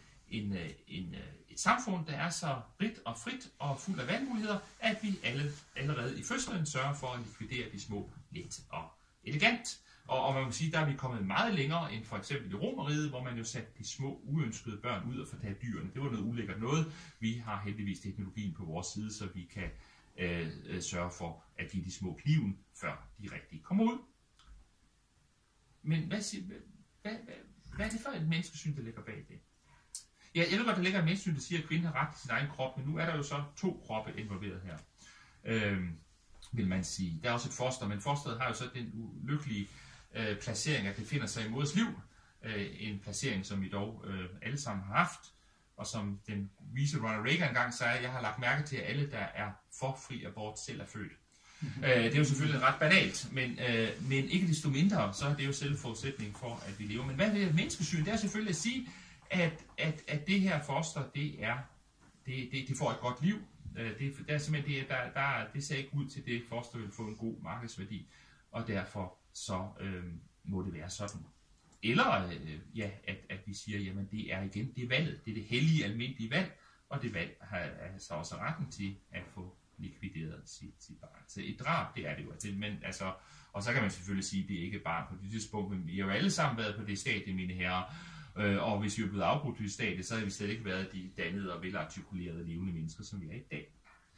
et samfund, der er så rigt og frit og fuld af valgmuligheder, at vi allerede i fødslen sørger for at likvidere de små let og elegant. Og man kan sige, der er vi kommet meget længere end for eksempel i Romerriget, hvor man jo satte de små uønskede børn ud og fortalte dyrene. Det var noget ulækkert noget. Vi har heldigvis teknologien på vores side, så vi kan sørge for at give de små kniven, før de rigtig kommer ud. Men hvad er det for et menneskesyn, der ligger bag det? Ja, jeg ved godt, der ligger et menneskesyn, der siger, at kvinden har ret til sin egen krop, men nu er der jo så 2 kroppe involveret her. Vil man sige. Der er også et foster, men fosteret har jo så den ulykkelige placering, at det finder sig i moders liv. En placering, som vi dog alle sammen har haft, og som den vise Ronald Reagan engang sagde, jeg har lagt mærke til, at alle, der er for fri abort, selv er født. Det er jo selvfølgelig ret banalt, men ikke desto mindre, så er det jo selv forudsætning for, at vi lever. Men hvad er det menneskesyn? Det er selvfølgelig at sige, at det her foster, det får et godt liv. Det er simpelthen det ser ikke ud til det foster vil få en god markedsværdi, og derfor så må det være sådan. Eller at vi siger, jamen det er igen det valget, det er det hellige almindelige valg, og det valg har så også retten til at få likvideret sit barn. Så et drab, det er det jo. Men altså, og så kan man selvfølgelig sige, at det ikke er bare på det tidspunkt, men vi har jo alle sammen været på det stadie, mine herrer, Og hvis vi er blevet afbrudt i stadiet, så har vi slet ikke været de dannede og velartikulerede levende mennesker, som vi er i dag.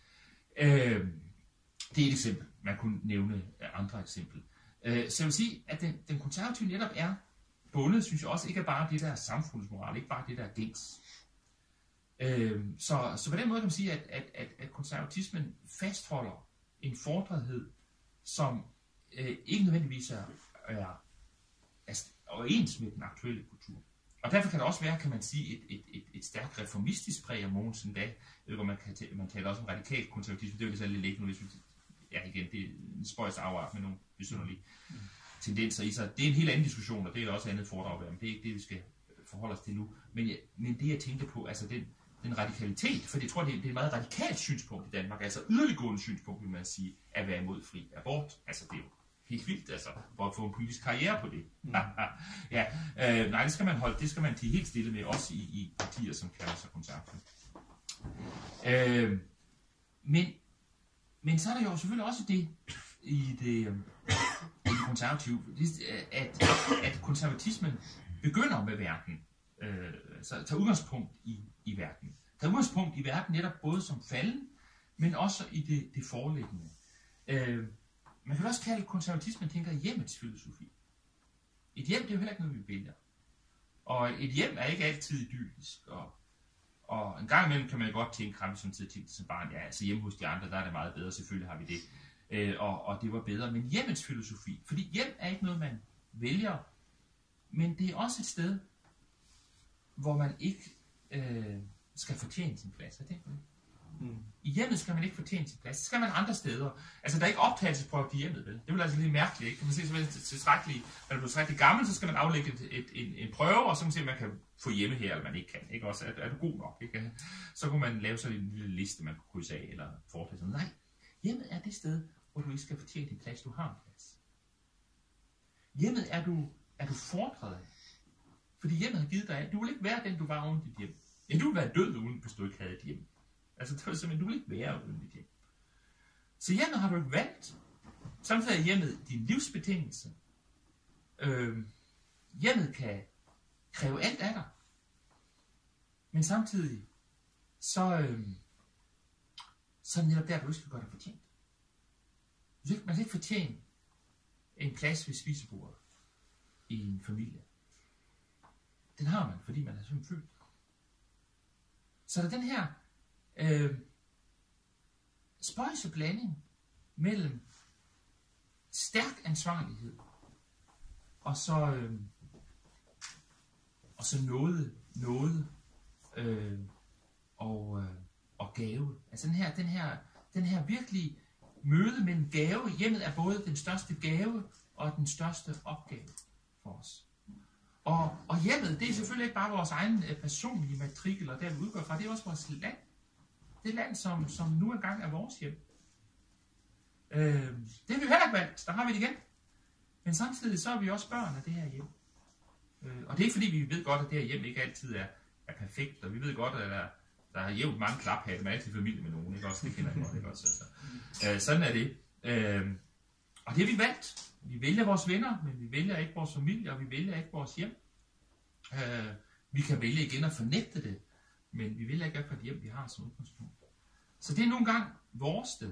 Det er et eksempel. Man kunne nævne andre eksempler. Så jeg vil sige, at den konservative netop er bundet, synes jeg også, ikke bare det der samfundsmoral, ikke bare det der gængs. Så på den måde kan man sige, at konservatismen fastholder en fordrethed, som ikke nødvendigvis er overens med den aktuelle kultur. Og derfor kan der også være, kan man sige, et stærkt reformistisk præg af Mogensen da, hvor man taler også om radikal konservatisme, det er jo lidt lidt nu, hvis vi, ja igen, det er en spøjs afart med nogle besynderlige tendenser i sig. Det er en helt anden diskussion, og det er også andet foredrag, men det er ikke det, vi skal forholde os til nu. Men det jeg tænkte på, altså den radikalitet, for jeg tror, det er et meget radikalt synspunkt i Danmark, altså yderliggående synspunkt, vil man sige, at være imod fri abort. Altså det er jo helt vildt, altså, for at få en politisk karriere på det. Ja, nej, det skal man til helt stille med, også i partier, som kalder sig konservative. Men så er der jo selvfølgelig også det i det konservative, at konservatismen begynder med verden, så tager udgangspunkt i verden. Tager udgangspunkt i verden netop både som falden, men også i det foreliggende. Man kan også kalde konservatismen, tænker hjemmets filosofi. Et hjem, det er jo heller ikke noget, vi vælger. Og et hjem er ikke altid idyllisk. Og en gang imellem kan man godt tænke, har vi sådan set tænkt som barn, ja, altså hjemme hos de andre, der er det meget bedre, selvfølgelig har vi det. Og det var bedre. Men hjemmets filosofi, fordi hjem er ikke noget, man vælger, men det er også et sted, hvor man ikke skal fortjene sin plads. Jeg tænker det. I hjemmet skal man ikke fortjene sin plads. Det skal man andre steder. Altså, der er ikke optagelsesprøve i hjemmet, vel? Det vil altså lidt mærkeligt, ikke? Kan man se, når man bliver tilstrækkeligt gammel, så skal man aflægge en prøve, og så kan man se, at man kan få hjemme her, eller man ikke kan. Ikke? Også, er du god nok? Ikke? Så kunne man lave sådan en lille liste, man kunne krydse af, eller foretage sådan. Nej, hjemmet er det sted, hvor du ikke skal fortjene din plads. Du har en plads. Hjemmet er du fordret af. Fordi hjemmet har givet dig. Du vil ikke være den, du var uden dit hjem. Ja, du vil være død uden, hvis du ikke havde et hjem. Altså, det var simpelthen, du vil ikke være uden dit hjem. Så hjemmet har du ikke valgt. Samtidig er hjemmet din livsbetingelse. Hjemmet kan kræve alt af dig. Men samtidig, så er det netop der, du ikke skal gøre dig fortjent. Man skal ikke fortjene en plads ved spisebordet i en familie. Den har man, fordi man er sådan født. Så der er den her spøjse blanding mellem stærk ansvarlighed og så noget og gave. Altså den her virkelig møde mellem gave. Hjemmet er både den største gave og den største opgave for os. Og hjemmet, det er selvfølgelig ikke bare vores egen personlige matrikel, og der vi udgår fra, det er også vores land. Det land, som nu engang er vores hjem. Det har vi jo heller ikke valgt, der har vi det igen. Men samtidig så er vi også børn af det her hjem. Og det er ikke fordi, vi ved godt, at det her hjem ikke altid er perfekt, og vi ved godt, at der er jævnt mange klaphatte, man er altid i familie med nogen, ikke også? Det kender jeg godt, ikke også? Sådan er det. Og det har vi valgt. Vi vælger vores venner, men vi vælger ikke vores familie, og vi vælger ikke vores hjem. Vi kan vælge igen at fornægte det, men vi vælger ikke at få det hjem, vi har som udgangspunkt. Så det er nogle gange vores sted.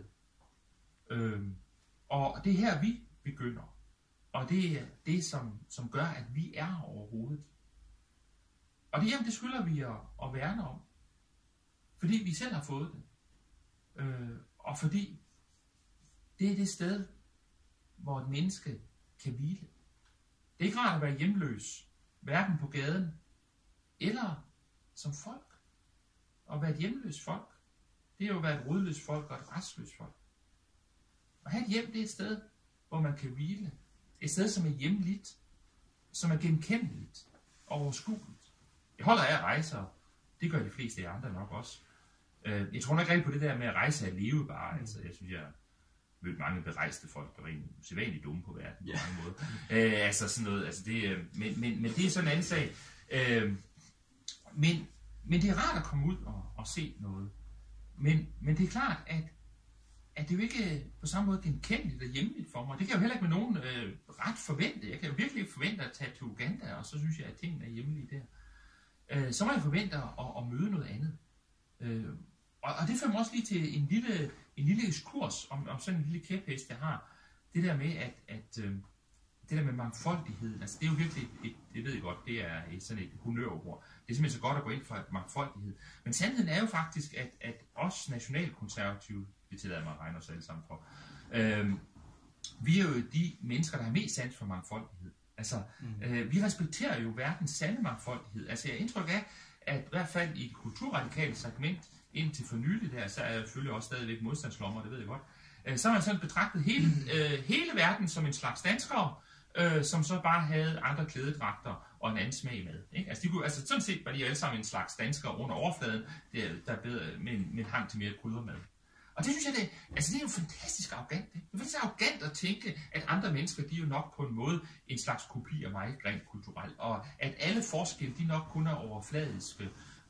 Og det er her, vi begynder. Og det er det, som gør, at vi er her overhovedet. Og det hjem, det skylder vi at værne om. Fordi vi selv har fået det. Og fordi det er det sted, hvor et menneske kan hvile. Det er ikke rart at være hjemløs, hverken på gaden eller som folk. At være et hjemløst folk, det er jo at være et rodløst folk og et restløst folk. At have et hjem, det er et sted, hvor man kan hvile. Et sted, som er hjemligt, som er genkendeligt og overskueligt. Jeg holder af at rejse, og det gør de fleste af andre nok også. Jeg tror nok ikke rigtig på det der med at rejse at leve bare. Altså, jeg synes, jeg har mødt mange berejste folk, der er egentlig usædvanligt dumme på verden på mange måder. Altså sådan noget, altså det, men det er sådan en anden sag. Men det er rart at komme ud og se noget. Men det er klart, det jo ikke på samme måde genkendeligt og hjemligt for mig. Det kan jeg jo heller ikke med nogen ret forvente. Jeg kan jo virkelig ikke forvente at tage til Uganda, og så synes jeg, at tingene er hjemlige der. Så må jeg forvente at møde noget andet. Og det fører mig også lige til en lille ekskurs om sådan en lille kæphest, jeg har. Det der med, det der med mangfoldigheden, altså det er jo virkelig, det ved jeg godt, det er sådan et honnørord. Det er simpelthen så godt at gå ind for mangfoldighed. Men sandheden er jo faktisk, at os nationalkonservative, det tillader mig at regne os alle sammen for, vi er jo de mennesker, der har mest sans for mangfoldighed. Altså, vi respekterer jo verdens sande mangfoldighed. Altså, jeg har indtryk af, at i hvert fald i et kulturradikalt segment, indtil for nylig der, så er jeg selvfølgelig også stadigvæk modstandslommer, det ved jeg godt, så har man sådan betragtet hele verden som en slags danskere, som så bare havde andre klædedragter og en anden smag med. Ikke? Altså, sådan set var de alle sammen en slags danskere under overfladen, med hang til mere kryddermad. Og det synes jeg, det er jo fantastisk arrogant. Det er faktisk arrogant at tænke, at andre mennesker, de er jo nok på en måde en slags kopi af mig, rent kulturelt, og at alle forskelle, de nok kun er overfladiske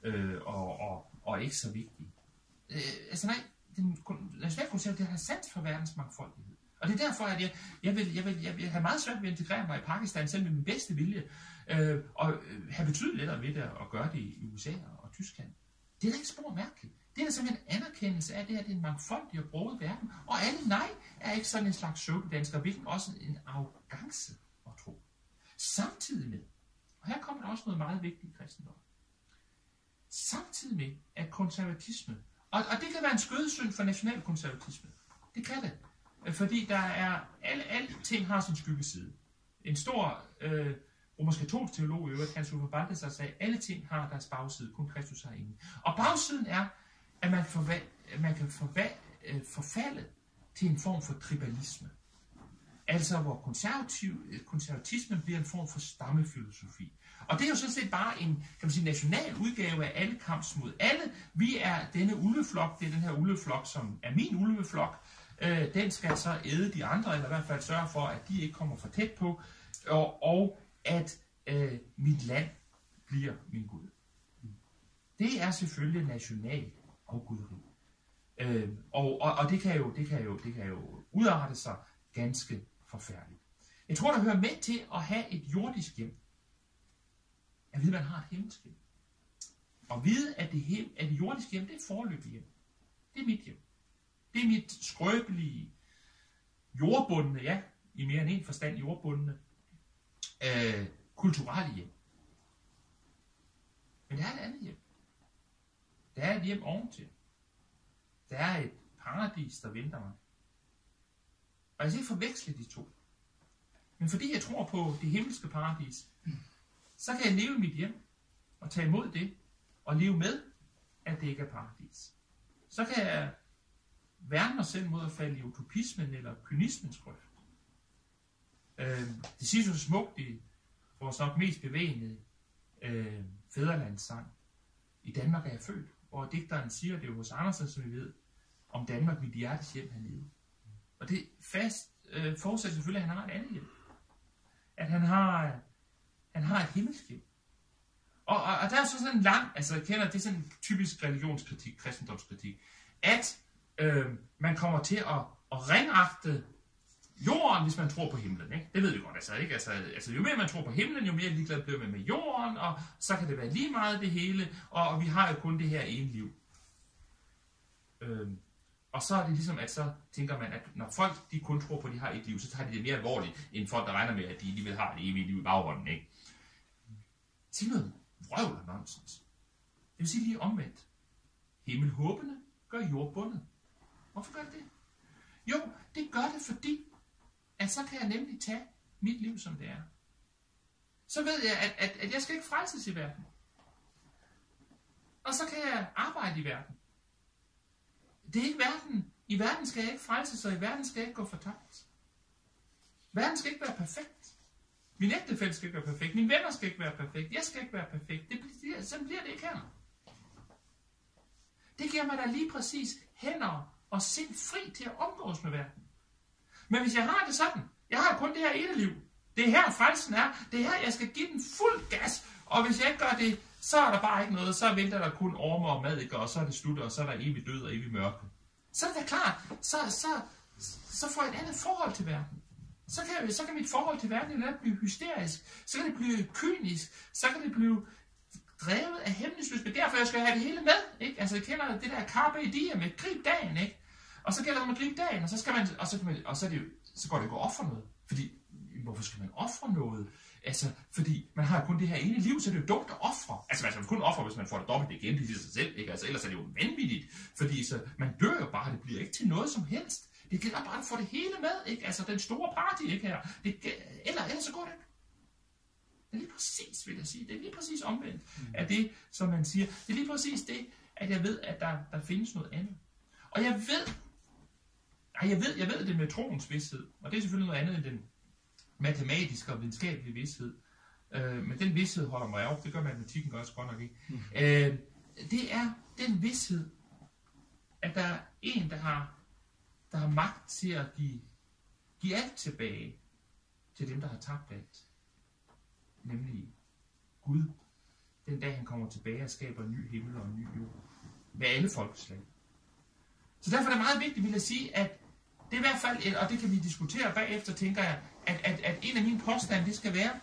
og ikke så vigtige. Altså nej, den nationalkonservative har sans for verdens mangfoldighed. Og det er derfor, at jeg vil have meget svært ved at integrere mig i Pakistan, selv med min bedste vilje, og have betydeligt lettere ved det at gøre det i USA og Tyskland. Det er da ikke spor mærkeligt. Det er da simpelthen en anerkendelse af det, at det er en mangfoldig og broget verden, og alle nej er ikke sådan en slags pseudodansker, hvilken også en arrogance at tro. Samtidig med, og her kommer der også noget meget vigtigt i kristendom, samtidig med, at konservatisme, og det kan være en skødesynd for nationalkonservatisme, det kan det, fordi der er, alle ting har sin skyggeside. En stor romersk-katolsk teolog, Hans Uffe Balthasar, sagde, at alle ting har deres bagside, kun Kristus har ingen. Og bagsiden er, at man kan forfalde til en form for tribalisme. Altså hvor konservatismen bliver en form for stammefilosofi. Og det er jo sådan set bare en, kan man sige, national udgave af alle kamps mod alle. Vi er denne ulveflok, det er den her ulveflok, som er min ulveflok. Den skal så æde de andre, eller i hvert fald sørge for, at de ikke kommer for tæt på, og at mit land bliver min Gud. Det er selvfølgelig national afguderi. Og det kan jo udarte sig ganske forfærdeligt. Jeg tror, der hører med til at have et jordisk hjem, at vide, at man har et himmelsk hjem. Og vide, at det jordiske hjem, det er foreløbigt hjem. Det er mit hjem. Det er mit skrøbelige, jordbundne, ja, i mere end en forstand jordbundne, kulturelle hjem. Men der er et andet hjem. Der er et hjem oventil. Der er et paradis, der venter mig. Og jeg skal ikke forveksle de to. Men fordi jeg tror på det himmelske paradis, så kan jeg leve i mit hjem og tage imod det, og leve med, at det ikke er paradis. Så kan jeg værne mig selv mod at falde i utopismen eller kynismens grøft. Det siger så smukt i vores nok mest bevægende fædrelandssang. I Danmark er jeg født, hvor digteren siger, det er jo hos Andersen, som vi ved, om Danmark mit hjertes hjem hernede. Og det forudsætter selvfølgelig, at han har et andet hjem. At han har et himmelsk hjem. Og der er så sådan en lang, altså jeg kender, det er sådan en typisk religionskritik, kristendomskritik, at man kommer til at ringagte jorden, hvis man tror på himlen. Ikke? Det ved vi godt, altså, ikke? Altså, jo mere man tror på himlen, jo mere ligeglad bliver man med jorden, og så kan det være lige meget det hele, og vi har jo kun det her ene liv. Og så er det ligesom, at så tænker man, at når folk de kun tror på, at de har et liv, så tager de det mere alvorligt, end folk, der regner med, at de vil have et evigt liv i baghånden. Ikke? Til noget vrøvl og nonsens. Det vil sige lige omvendt. Himmelhåbende gør jordbundet. Hvorfor gør det det? Jo, det gør det, fordi at så kan jeg nemlig tage mit liv, som det er. Så ved jeg, at jeg skal ikke frelses i verden. Og så kan jeg arbejde i verden. Det er ikke verden. I verden skal jeg ikke frelses, og i verden skal jeg ikke gå fortabt. Verden skal ikke være perfekt. Min ægtefælle skal ikke være perfekt. Mine venner skal ikke være perfekt. Jeg skal ikke være perfekt. Sådan bliver det ikke her. Det giver mig da lige præcis hænder og sind fri til at omgås med verden. Men hvis jeg har det sådan, jeg har kun det her ene liv. Det er her frelsen er. Det er her, jeg skal give den fuld gas. Og hvis jeg ikke gør det, så er der bare ikke noget. Så venter der kun ormer og madikker, og så er det slut, og så er der evig død og evig mørke. så er det da klart, så får jeg et andet forhold til verden. Så kan mit forhold til verden blive hysterisk, så kan det blive kynisk, så kan det blive drevet af hæmningslyst. Derfor jeg skal have det hele med, ikke? Altså jeg kender det der carpe diem, med grib dagen, ikke? Og så gælder det om at gribe dagen, og så skal man, så går det ikke at ofre noget. Fordi, hvorfor skal man ofre noget? Altså, fordi man har kun det her ene liv, så det er jo dumt at ofre. Altså, man skal kun ofre, hvis man får det dobbelt igen til sig selv, ikke? Altså, ellers er det jo vanvittigt. Fordi så, man dør jo bare, det bliver ikke til noget som helst. Det gælder bare at få det hele med, ikke? Altså, den store party, ikke her. Ellers så går det ikke. Det er lige præcis, vil jeg sige. Det er lige præcis omvendt af det, som man siger. Det er lige præcis det, at jeg ved, at der findes noget andet. Og jeg ved det med troens vidsthed, og det er selvfølgelig noget andet end den matematiske og videnskabelige vidsthed. Men den vidsthed holder mig op, det gør matematikken også godt nok ikke. Det er den vidsthed, at der er en, der har magt til at give alt tilbage til dem, der har tabt alt. Nemlig Gud, den dag han kommer tilbage og skaber en ny himmel og en ny jord. Med alle folkeslag. Så derfor er det meget vigtigt, vil jeg sige, at det er i hvert fald, og det kan vi diskutere bagefter, tænker jeg, at en af mine påstande, det skal være,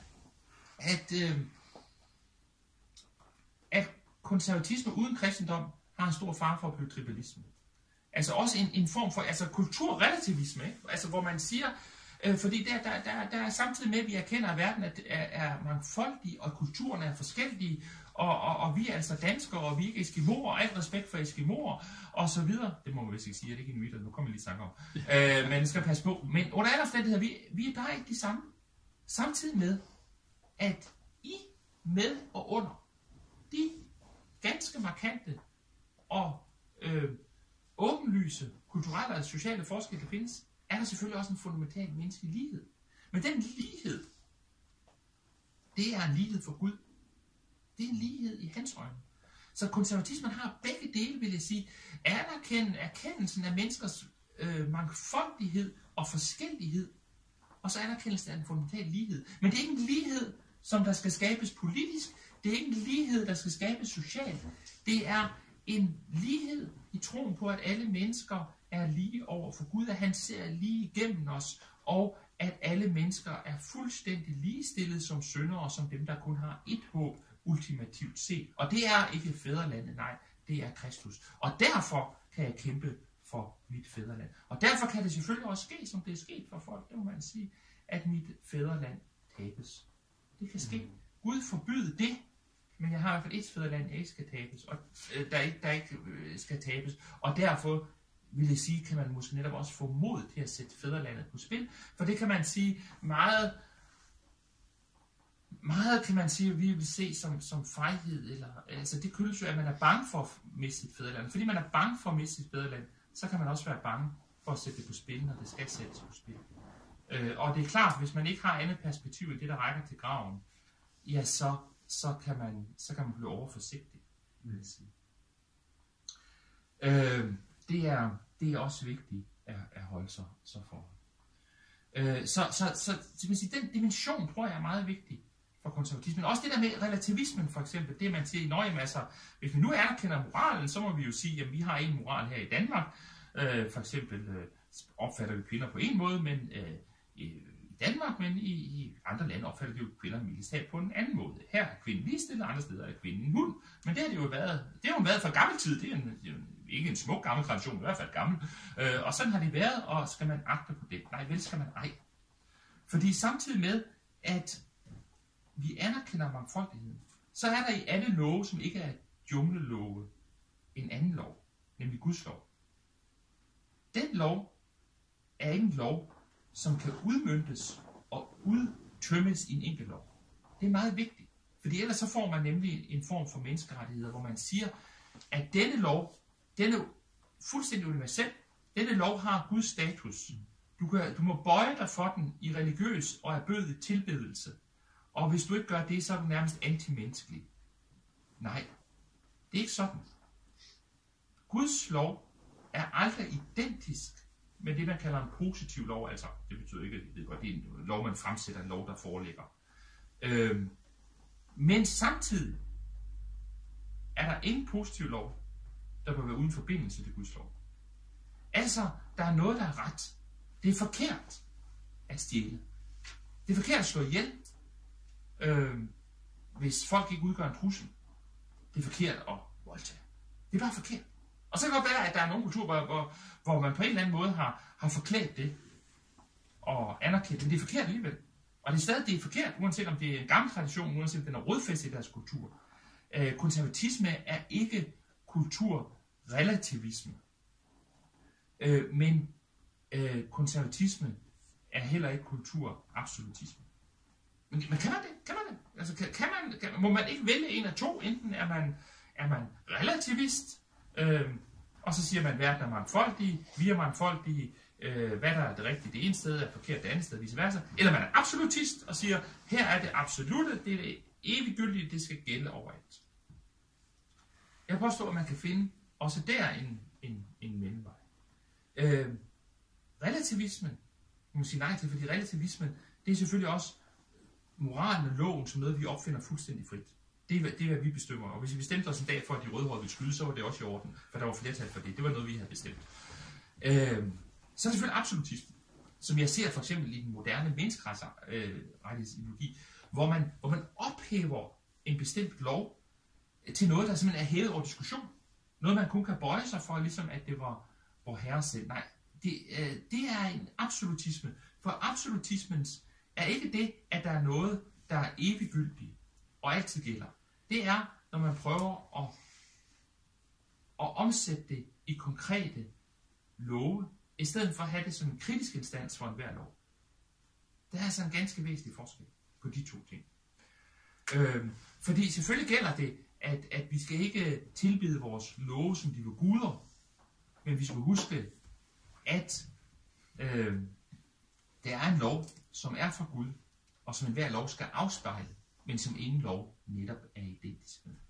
at konservatisme uden kristendom har en stor fare for at blive tribalisme. Altså også en form for kulturrelativisme, ikke? Altså hvor man siger, fordi der er samtidig med, at vi erkender, at verden er mangfoldig, og kulturen er forskellige, og vi er altså danskere, og vi er ikke eskimoer, og alt respekt for eskimoer, og så videre. Det må man vist ikke sige, at det ikke er inuitter, nu kommer jeg lige snakke om. Men det skal passe på. Men under alle omstændigheder, vi er bare ikke de samme. Samtidig med, at i, med og under de ganske markante og åbenlyse kulturelle og sociale forskelle, der findes, er der selvfølgelig også en fundamental menneskelig lighed. Men den lighed, det er en lighed for Gud. Det er en lighed i hans øjne. Så konservatismen har begge dele, vil jeg sige. Erkendelsen af menneskers mangfoldighed og forskellighed, og så anerkendelsen af en fundamental lighed. Men det er ikke en lighed, som der skal skabes politisk. Det er ikke en lighed, der skal skabes socialt. Det er en lighed i troen på, at alle mennesker er lige over for Gud, at han ser lige igennem os, og at alle mennesker er fuldstændig ligestillet som syndere, som dem, der kun har ét håb, ultimativt set. Og det er ikke fædrelandet, nej, det er Kristus. Og derfor kan jeg kæmpe for mit fædreland. Og derfor kan det selvfølgelig også ske, som det er sket for folk, det må man sige, at mit fædreland tabes. Det kan ske. Gud forbyde det, men jeg har i hvert fald et fædreland, jeg ikke skal tabes, og der ikke skal tabes. Og derfor vil jeg sige, kan man måske netop også få mod til at sætte fædrelandet på spil. For det kan man sige meget kan man sige, at vi vil se som fejlhed. Altså det skyldes jo, at man er bange for at miste sit fædreland. Fordi man er bange for at miste sit fædreland, så kan man også være bange for at sætte det på spil, når det skal sættes på spil. Og det er klart, hvis man ikke har andet perspektiv end det, der rækker til graven, ja, så kan man blive overforsigtig, vil jeg sige. Det er også vigtigt at holde sig så for. Så man sige, den dimension, tror jeg, er meget vigtig for konservatismen. Også det der med relativismen, for eksempel, det man siger, altså, hvis vi nu anerkender moralen, så må vi jo sige, at vi har en moral her i Danmark. For eksempel opfatter vi kvinder på en måde, men i Danmark, men i andre lande opfatter vi jo kvinder militært på en anden måde. Her er kvinden ligestillet, andre steder er kvinden en hund. Men det har det jo været fra gammel tid. Det er ikke en smuk gammel tradition, i hvert fald gammel. Og sådan har det været, og skal man agte på det? Nej, vel skal man ej. Fordi samtidig med, at vi anerkender mangfoldigheden, så er der i alle love, som ikke er junglelove, en anden lov, nemlig Guds lov. Den lov er ikke en lov, som kan udmøntes og udtømmes i en enkelt lov. Det er meget vigtigt, fordi ellers så får man nemlig en form for menneskerettigheder, hvor man siger, at denne lov, den er fuldstændig universel. Denne lov har Guds status. Du må bøje dig for den i religiøs og erbødig tilbedelse. Og hvis du ikke gør det, så er du nærmest antimenneskelig. Nej, det er ikke sådan. Guds lov er aldrig identisk med det, man kalder en positiv lov. Altså, det betyder ikke, at det er en lov, man fremsætter, en lov, der foreligger. Men samtidig er der ingen positiv lov, der bør være uden forbindelse til Guds lov. Altså, der er noget, der er ret. Det er forkert at stjæle. Det er forkert at slå ihjel, hvis folk ikke udgør en trussel. Det er forkert at voldtage. Det er bare forkert. Og så kan det godt være, at der er nogle kulturer, hvor man på en eller anden måde har forklædt det og anerkendt det, men det er forkert alligevel. Og det er stadig forkert, uanset om det er en gammel tradition, uanset om den er rodfæstet i deres kultur. Konservatisme er ikke kulturrelativisme. Men konservatisme er heller ikke kulturabsolutisme. Men kan man det? Kan man det? Altså, må man ikke vælge en af to? Enten er man relativist, og så siger man, at verden er mangfoldig, vi er mangfoldige, hvad der er det rigtige det ene sted, er forkert det andet sted, vice versa. Eller man er absolutist og siger, her er det absolutte, det er det eviggyldige, det skal gælde overalt. Jeg påstår, at man kan finde også der en mellemvej. Relativismen, man må sige nej til, fordi relativismen, det er selvfølgelig også moralen og loven som noget, vi opfinder fuldstændig frit. Det er, hvad vi bestemmer. Og hvis vi bestemte os en dag for, at de rødhårede ville skyde, så var det også i orden, for der var flertal for det. Det var noget, vi havde bestemt. Så er det selvfølgelig absolutisme, som jeg ser for eksempel i den moderne menneskerettighedsideologi, hvor man ophæver en bestemt lov til noget, der simpelthen er hævet over diskussion. Noget, man kun kan bøje sig for, ligesom at det var vor herre selv. Nej, det er en absolutisme. For absolutismens er ikke det, at der er noget, der er eviggyldigt og altid gælder. Det er, når man prøver at omsætte det i konkrete love, i stedet for at have det som en kritisk instans for enhver lov. Der er altså en ganske væsentlig forskel på de to ting. Fordi selvfølgelig gælder det, at vi skal ikke tilbede vores love, som de var guder, men vi skal huske, at der er en lov, som er fra Gud, og som enhver lov skal afspejle, men som ingen lov netop er identisk med.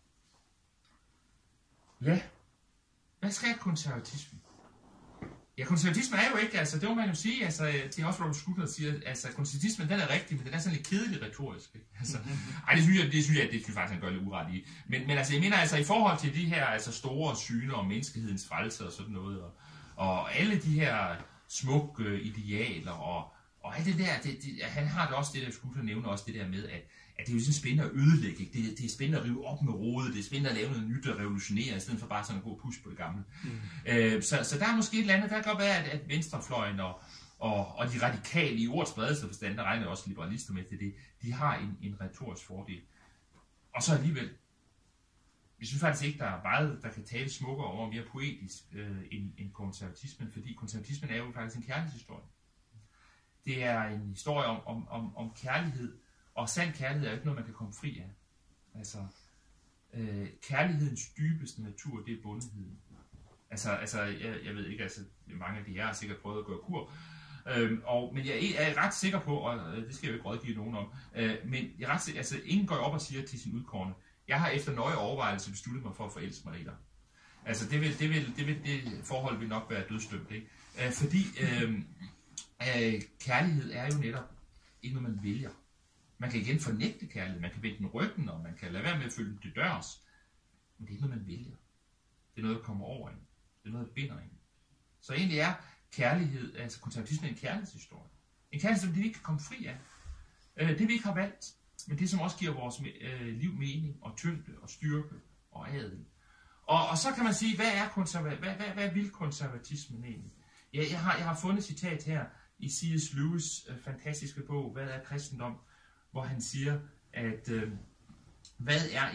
Ja, hvad skal konservatisme? Ja, konservatisme er jo ikke, altså det må man jo sige, altså det er også Robert Schuller siger, altså konservatismen den er rigtig, men den er sådan lidt kedelig retorisk. Ikke? Altså, det synes jeg faktisk han gør lidt uret i. Men altså jeg mener altså i forhold til de her altså store syner om menneskehedens frelse og sådan noget, og alle de her smukke idealer og alt det der, han har det også det der Schuller nævner også det der med at det er jo sådan spændende at ødelægge. Det er spændende at rive op med rodet, det er spændende at lave noget nyt og revolutionere, i stedet for bare sådan at gå og push på det gamle. Så der er måske et eller andet, der kan godt være, at venstrefløjen og de radikale i ordets bredeste forstand, der regner også liberalister med til det, de har en retorisk fordel. Og så alligevel, jeg synes faktisk ikke, der er meget, der kan tale smukkere og mere poetisk end konservatismen, fordi konservatismen er jo faktisk en kærlighedshistorie. Det er en historie om kærlighed, og sand kærlighed er jo ikke noget, man kan komme fri af. Altså, kærlighedens dybeste natur, det er bundetheden. Altså jeg ved ikke, altså mange af de her har sikkert prøvet at gøre kur, men jeg er ret sikker på, og det skal jeg jo ikke rådgive nogen om, men jeg er ret sikker, altså ingen går op og siger til sin udkårne, jeg har efter nøje overvejelse besluttet mig for at forelske mig i dig. Altså det forhold vil nok være dødsdømt, ikke? Fordi kærlighed er jo netop ikke noget, man vælger. Man kan igen fornægte kærlighed, man kan vende den ryggen, og man kan lade være med at følge den til dørs. Men det er ikke noget, man vælger. Det er noget, der kommer over en. Det er noget, der binder en. Så egentlig er kærlighed, altså konservatisme, en kærlighedshistorie. En kærlighed, som det vi ikke kan komme fri af. Det vi ikke har valgt, men det som også giver vores liv mening, og tyngde, og styrke, og adel. Og så kan man sige, hvad vil konservatismen egentlig? Ja, jeg har fundet et citat her i C.S. Lewis' fantastiske bog, Hvad er kristendom? Hvor han siger, at hvad er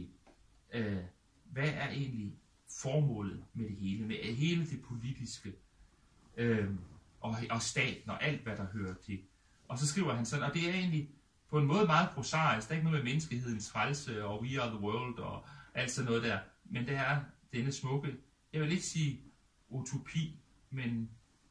egentlig formålet med det hele, med hele det politiske og staten og alt, hvad der hører til. Og så skriver han sådan, og det er egentlig på en måde meget prosaisk, der er ikke noget med menneskehedens frelse og we are the world og alt sådan noget der, men det er denne smukke, jeg vil ikke sige utopi, men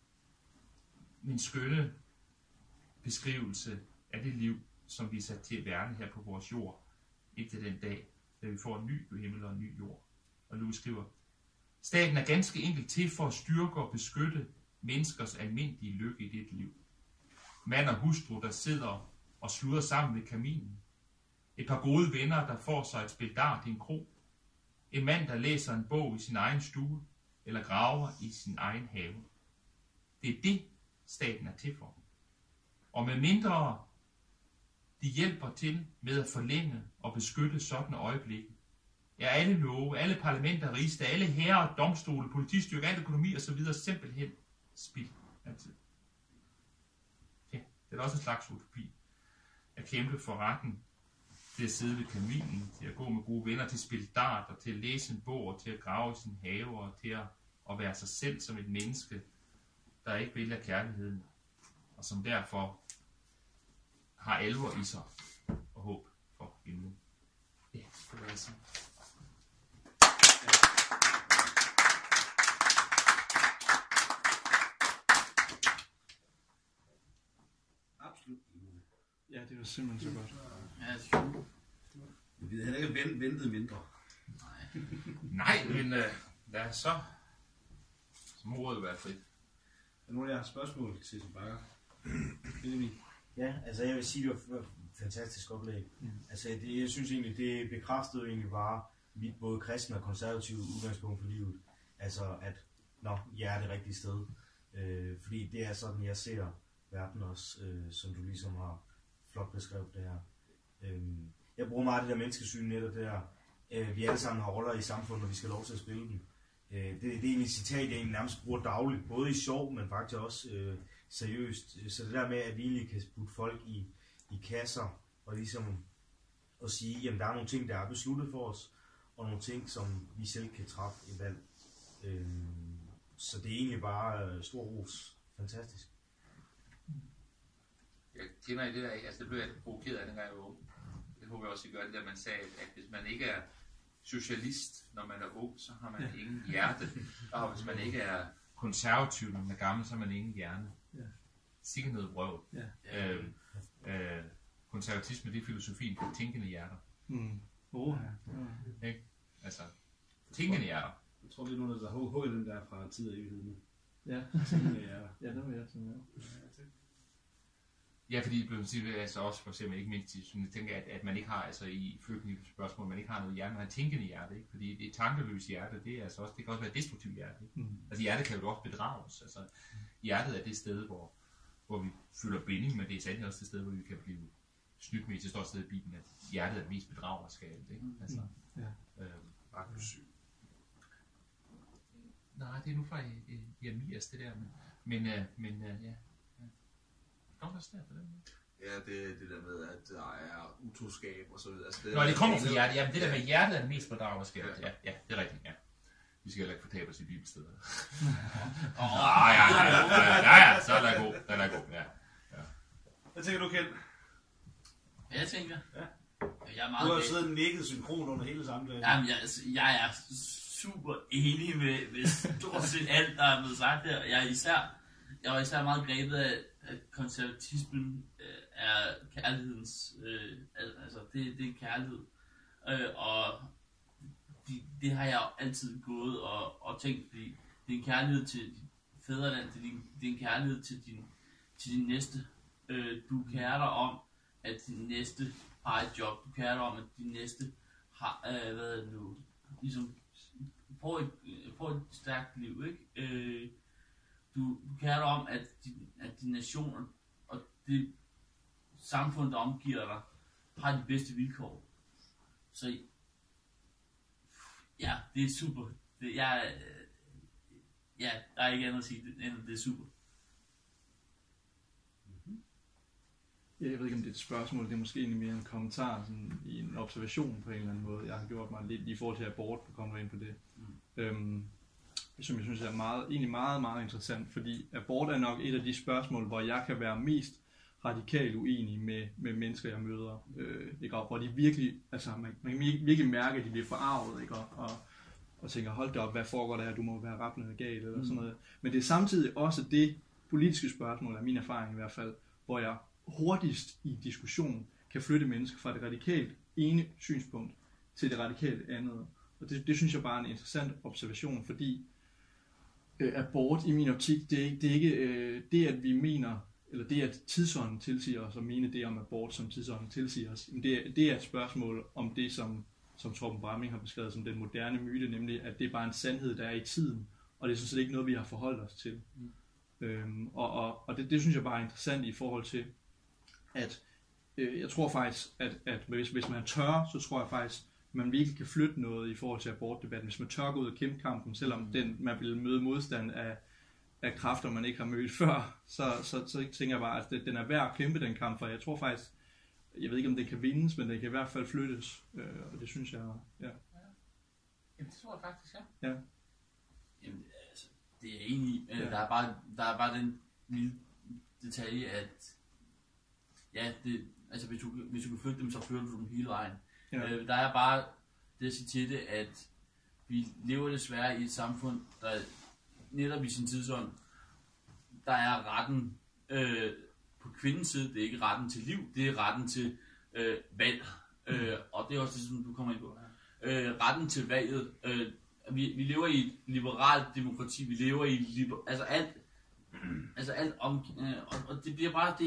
skønne beskrivelse af det liv, som vi er sat til verden her på vores jord, indtil den dag, da vi får en ny himmel og en ny jord. Og Lewis skriver, staten er ganske enkelt til for at styrke og beskytte menneskers almindelige lykke i dette liv. Mand og hustru, der sidder og sluder sammen ved kaminen. Et par gode venner, der får sig et spil dart i en kro. En mand, der læser en bog i sin egen stue. eller graver i sin egen have. Det er det, staten er til for. Og med mindre de hjælper til med at forlænge og beskytte sådanne øjeblikke, er alle love, alle parlamenter, rigeste, alle herrer, domstole, politistyrke, al økonomi osv. simpelthen spild af tid. Ja, det er også en slags utopi. At kæmpe for retten til at sidde ved kaminen, til at gå med gode venner, til at spille dart, og til at læse en bog, og til at grave i sin have, og til at være sig selv som et menneske, der ikke vælger kærligheden, og som derfor har alvor i sig og håb for himlen. Ja, det vil jeg sige. Absolut. Ja, det var simpelthen så godt. Ja, det er sjovt. Vi havde heller ikke ventet mindre. Nej, men lad os så må ordet være frit. Er nogen af jer har spørgsmål til Bakker? Ja, altså jeg vil sige, det var et fantastisk oplæg. Altså jeg synes egentlig, det bekræftede egentlig bare mit både kristne og konservative udgangspunkt for livet. Altså at, jeg er det rigtige sted. Fordi det er sådan, jeg ser verden også, som du ligesom har flot beskrevet det her. Jeg bruger meget det der menneskesyn netop der. Vi alle sammen har roller i samfundet, og vi skal have lov til at spille dem. Det er egentlig et citat, jeg egentlig nærmest bruger dagligt, både i sjov, men faktisk også seriøst. Så det der med, at vi egentlig kan putte folk i kasser, og ligesom at sige, jamen der er nogle ting, der er besluttet for os, og nogle ting, som vi selv kan træffe et valg. Så det er egentlig bare stor ros. Fantastisk. Jeg kender i det der, altså det blev jeg provokeret af, dengang jeg var ung. Det håber jeg også, I gør det der, man sagde, at hvis man ikke er socialist, når man er ung, så har man ingen hjerte. Og hvis man ikke er konservativ, når man er gammel, så har man ingen hjerne. Sikke noget brøv. Konservatisme, det er filosofien på tænkende hjerter. Ikke? Altså, tænkende hjerter. Jeg tror, det er nogen, der har hugget den der fra tid og evighed. Ja. Ja, det var jeg sådan, ja. Ja, fordi det blev sige, altså også for eksempel ikke mindst, jeg tænker, at man ikke har, altså i flygtningespørgsmål, man ikke har noget hjerte, man har tænkende hjerte, ikke? Fordi det tankeløse hjerte, det er altså også, det kan også være destruktivt hjerte, ikke? Altså hjertet kan jo også bedrages, altså hjertet er det sted, hvor vi føler binding, men det er sandelig også det sted, hvor vi kan blive snydt med, det står et sted i Bibelen, at hjertet er det mest bedragerskabet, ikke? Altså, ret syg. Nej, det er nu fra Jeremias, det der, men ja. Kom der sted på den måde? Ja, det der med, at der er utroskab og så videre. Altså, det kommer fra hjertet. Jamen, det der med hjertet er det mest bedragerskabet. Ja, det er rigtigt, ja. Vi skal heller ikke fortabe os i bibelsteder. Ja, så er der god. Ja. Hvad tænker du, Kjeld? Jeg tænker? Ja. Jeg er meget du har jo siddet og nikket synkron under hele samtalen. Jamen, jeg er super enig med stort set alt, der er blevet sagt her. Jeg var især meget grebet af, at konservatismen er kærlighedens, altså det er kærlighed, og det har jeg altid gået og tænkt, fordi det er en kærlighed til dit fædreland, det er en kærlighed til din næste. Du kærer dig om, at din næste har et job, du kærer dig om, at din næste har, ligesom får et stærkt liv, ikke? Du kærer dig om, at din nation og det samfund, der omgiver dig, har de bedste vilkår. Så ja, det er super. Der er ikke andet at sige, end det er super. Ja, jeg ved ikke, om det er et spørgsmål, det er måske egentlig mere en kommentar, sådan i en observation på en eller anden måde. Jeg har gjort mig lidt i forhold til abort, du kommer ind på det. Som jeg synes er meget, meget interessant, fordi abort er nok et af de spørgsmål, hvor jeg kan være mest radikalt uenig med mennesker, jeg møder. Ikke? Hvor de virkelig, altså man kan virkelig mærke, at de bliver forarvet, ikke? Og tænker, hold da op, hvad foregår der her, du må være rappelende gal, eller sådan noget. Men det er samtidig også det politiske spørgsmål, af min erfaring i hvert fald, hvor jeg hurtigst i diskussion kan flytte mennesker fra det radikalt ene synspunkt til det radikalt andet. Og det synes jeg bare er en interessant observation, fordi abort i min optik, det er ikke det, at vi mener, eller det, at tidsånden tilsiger os, og mene det om abort, som tidsånden tilsiger os, det er et spørgsmål om det, som Torben Bramming har beskrevet som den moderne myte, nemlig at det er bare en sandhed, der er i tiden, og det er sådan set ikke noget, vi har forholdt os til. Og det synes jeg bare er interessant i forhold til, at jeg tror faktisk, at hvis man tør, så tror jeg faktisk, at man virkelig kan flytte noget i forhold til abortdebatten. Hvis man tør gå ud og kæmpe kampen, selvom man vil møde modstand af kræfter, man ikke har mødt før, så tænker jeg bare, at den er værd at kæmpe den kamp, for jeg tror faktisk, jeg ved ikke om det kan vindes, men det kan i hvert fald flyttes, og det synes jeg, ja. Jamen, det tror jeg faktisk, ja. Jamen, altså, det er jeg enig i. Ja. Der er bare den lille detalje, at ja, altså hvis du kan flytte dem, så flytter du dem hele vejen. Ja. Der er bare det at sige til det, at vi lever desværre i et samfund, der netop i sin tidsånd, der er retten på kvindens side, det er ikke retten til liv, det er retten til valg. Og det er også det, som du kommer ind på. Retten til valget. Vi lever i et liberalt demokrati, vi lever i alt om, og det bliver bare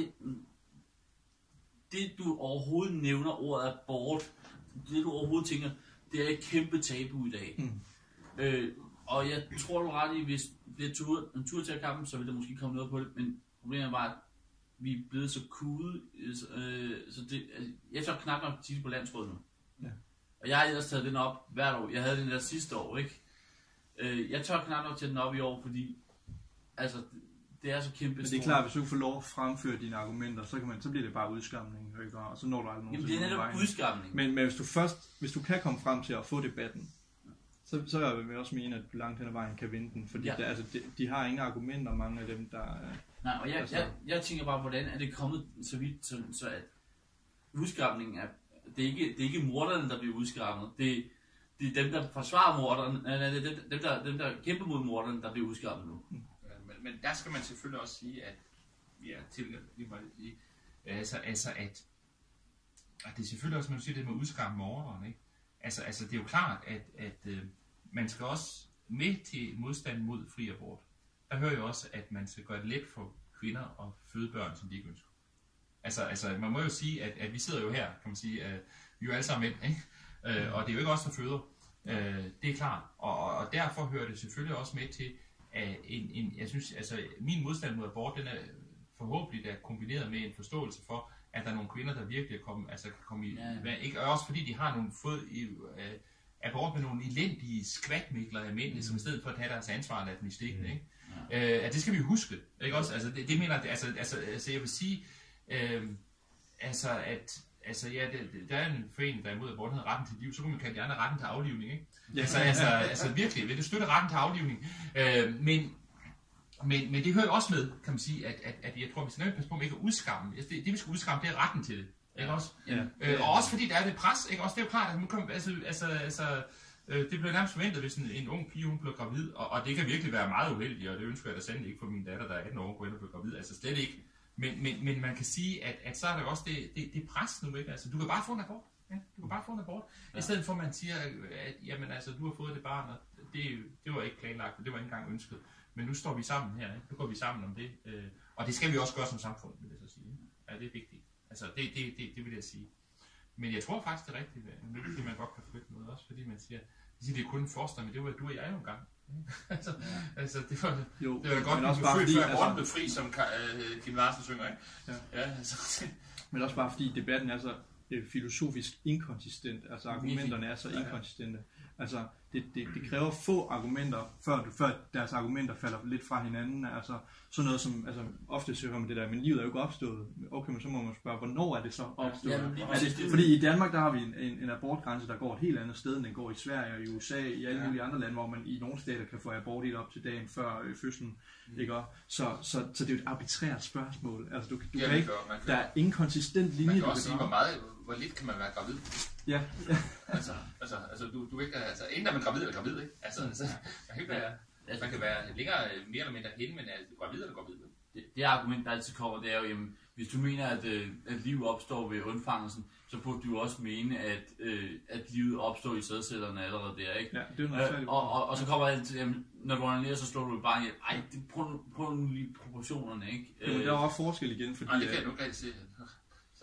det du overhovedet nævner ordet abort, det du overhovedet tænker, det er et kæmpe tabu i dag. Og jeg tror du ret i, hvis det er en tur til kampen, så vil der måske komme noget på det, men problemet er bare, at vi er blevet så kude, så det, jeg tør knap nok tit på landsrådet nu. Ja. Og jeg har ellers taget den op hvert år. Jeg havde den der sidste år, ikke? Jeg tør knap nok tage den op i år, fordi altså, det er så kæmpe. Men det er klart, hvis du får lov at fremføre dine argumenter, så bliver det bare udskamning, ikke? Og så når du aldrig nogen. Jamen det er netop udskamning. Men hvis du kan komme frem til at få debatten, så vil jeg også mene, at du langt hen ad vejen kan vinde den, fordi de har ingen argumenter, mange af dem, der... Nej, og jeg tænker bare, hvordan er det kommet så vidt, så at udskamningen er... Det er ikke morderne, der bliver udskammet. Det er dem, der forsvarer morderne. Dem, der kæmper mod morderne, der bliver udskammet nu. Men der skal man selvfølgelig også sige, at at det er selvfølgelig også, man siger det med udskamme morderen, ikke? Altså det er jo klart, at man skal også med til modstand mod fri abort. Der hører jo også, at man skal gøre det let for kvinder at føde børn, som de ikke ønsker. Altså man må jo sige, at vi sidder jo her, kan man sige, vi er jo alle sammen mænd, ikke? Og det er jo ikke os, der føder. Det er klart. Og derfor hører det selvfølgelig også med til, at jeg synes, altså min modstand mod abort, den er forhåbentlig der kombineret med en forståelse for, at der er nogle kvinder, der virkelig kan komme i, ikke også fordi de har fået abort med nogle elendige skvatmikler af mænd, som i stedet for at have deres ansvar, lader dem i stikken, ikke? At det skal vi huske, ikke også? Altså det mener jeg, altså jeg vil sige, der er en forening, der er imod abort, der hedder Retten til Liv, så kunne man kalde de andre retten til aflivning, ikke? Altså virkelig, vil det støtte retten til aflivning? Men det hører jo også med, kan man sige, at jeg tror, vi skal passe på med ikke at udskamme. Det vi skal udskamme, det er retten til det, ikke også? Og også fordi der er det pres, ikke også? Det er jo klart, at man kommer, det bliver nærmest forventet, hvis en ung pige, hun bliver gravid, og det kan virkelig være meget uheldigt, og det ønsker jeg da sandelig ikke for min datter, der er 18 år, går ind og bliver gravid, altså slet ikke. Men man kan sige, at så er der også det pres nu, ikke? Altså, du kan bare få en abort. Ja, du kan bare få en abort. I stedet for, at man siger, at jamen, altså, du har fået det barn, og det var ikke planlagt, og det var ikke engang ønsket. Men nu står vi sammen her, ikke? Nu går vi sammen om det. Og det skal vi også gøre som samfund, vil jeg så sige. Ja, det er vigtigt. Altså, det vil jeg sige. Men jeg tror faktisk, det er rigtigt, at man godt kan flytte noget også, fordi man siger, det er kun en forstand, men det var du og jeg jo engang. altså det var godt, at du blev født, før aborten blev fri, som Kim Larsen synger, ikke? Ja, altså. Men også bare fordi debatten er så filosofisk inkonsistent, altså argumenterne er så inkonsistente. Altså det kræver få argumenter, før deres argumenter falder lidt fra hinanden. Altså sådan noget som, altså ofte så hører man det der, men livet er jo ikke opstået. Okay, men så må man spørge, hvornår er det så opstået? Fordi i Danmark, der har vi en abortgrænse, der går et helt andet sted, end den går i Sverige og i USA, i alle mulige andre lande, hvor man i nogle stater kan få abort helt op til dagen før fødslen. Ikke? Så det er jo et arbitrært spørgsmål. Altså du kan ikke, der er ingen konsistent linje. Man kan også sige, hvor lidt kan man være gravid. Ja. altså du ikke, altså enten er man gravid eller gravid, ikke? Altså man kan være længere mere eller mindre hen, men er gravid eller gravid. Det argument, der altid kommer, det er jo, jamen, hvis du mener, at liv opstår ved undfangelsen, så burde du også mene, at livet opstår i sædcellerne allerede der, ikke? Ja, det er noget og så kommer altid, jamen, når du onanerer, så slår du bare ihjel. Ej, prøv nu lige proportionerne, ikke? Jo, der er også forskel igen, fordi... Nej, det kan du ikke rigtig se.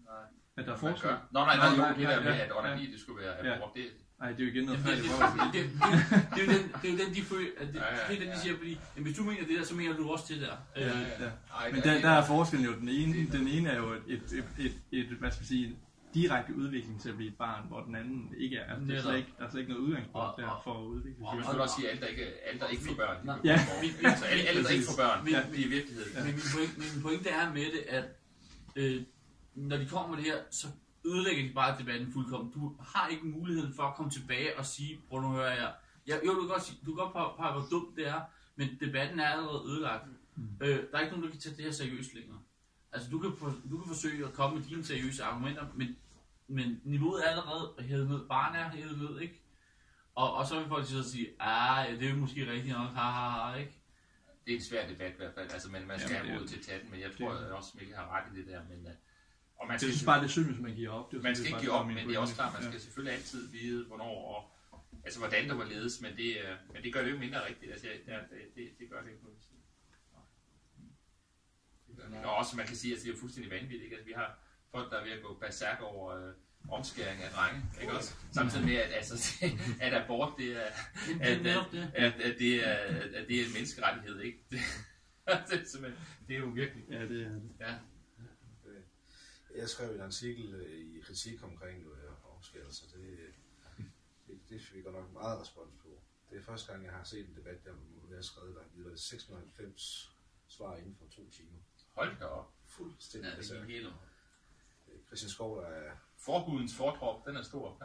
At der er man forskel. gør. Nå, nej, det der med, at onani, det skulle være abort, det... Nej, det er jo igen noget Det færdigt. er jo den, de føler, at det er den, de siger, fordi hvis du mener det der, så mener du også det der. Men der er forskellen jo, den ene er jo et hvad skal man sige, direkte udvikling til at blive et barn, hvor den anden ikke er. Altså, der er slet ikke noget udgangspunkt der for at udvikle sig. Man skal også sige, at alle, der ikke får børn, Ja. altså alle, der ikke får børn, det er i virkeligheden. Men min pointe er med det, at når de kommer med det her, så ødelægger de bare debatten fuldkommen. Du har ikke muligheden for at komme tilbage og sige, prøv nu hører jeg. Jo, du kan godt pege, hvor dumt det er, men debatten er allerede ødelagt. Der er ikke nogen, der kan tage det her seriøst længere. Altså, du kan forsøge at komme med dine seriøse argumenter, men niveauet er allerede hævet ned. Barn er hævet ned, ikke? Og så vil folk så sige, det er jo måske rigtigt nok, ikke? Det er en svær debat i hvert fald, altså, men man skal have mod til at tage den, men jeg tror også, Mikkel har ret i det der, men... Og man jeg synes bare, det er synd, hvis man giver op. Man skal ikke give op, men det er også klart, man skal selvfølgelig altid vide, hvornår og altså hvordan der var ledes, men det gør det jo mindre rigtigt. Altså, det gør det ikke noget. Og også man kan sige, at det er fuldstændig vanvittigt. Ikke? Altså, vi har folk, der er ved at gå berserk over omskæring af drenge, ikke også? Samtidig med, at abort, det er en menneskerettighed, ikke? Det er jo virkelig. Ja, det er det. Ja. Jeg skrev en artikel i kritik omkring omskærelser. Det fik jeg nok meget respons på. Det er første gang, jeg har set en debat, der må være skrevet, der har været 690 svar inden for 2 timer. Hold da op. Fuldstændig. Ja, det er helt Christian Skov, der er... Forhudens fortrop, den er stor.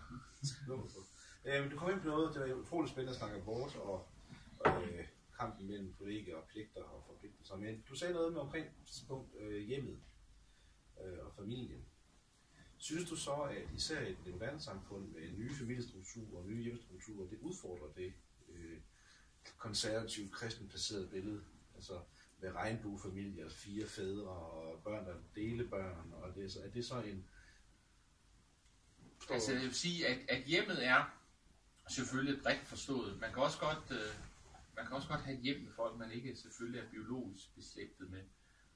Du kom ind på noget, det var utroligt spændende at snakke abort og kampen mellem kollegaer og pligter og forpligtelser. Men du sagde noget med omkring hjemmet og familien. Synes du så, at især i et verdenssamfund med nye familiestrukturer og nye hjemmestrukturer, det udfordrer det konservativt, kristenplacerede billede? Altså med regnbuefamilier, 4 fædre og børn, der deler børn, og det, er det så en... Altså jeg vil sige, at hjemmet er selvfølgelig bredt forstået. Man kan også godt have et hjem med folk, man ikke selvfølgelig er biologisk beslægtet med.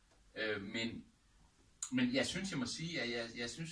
Men jeg synes, jeg må sige, at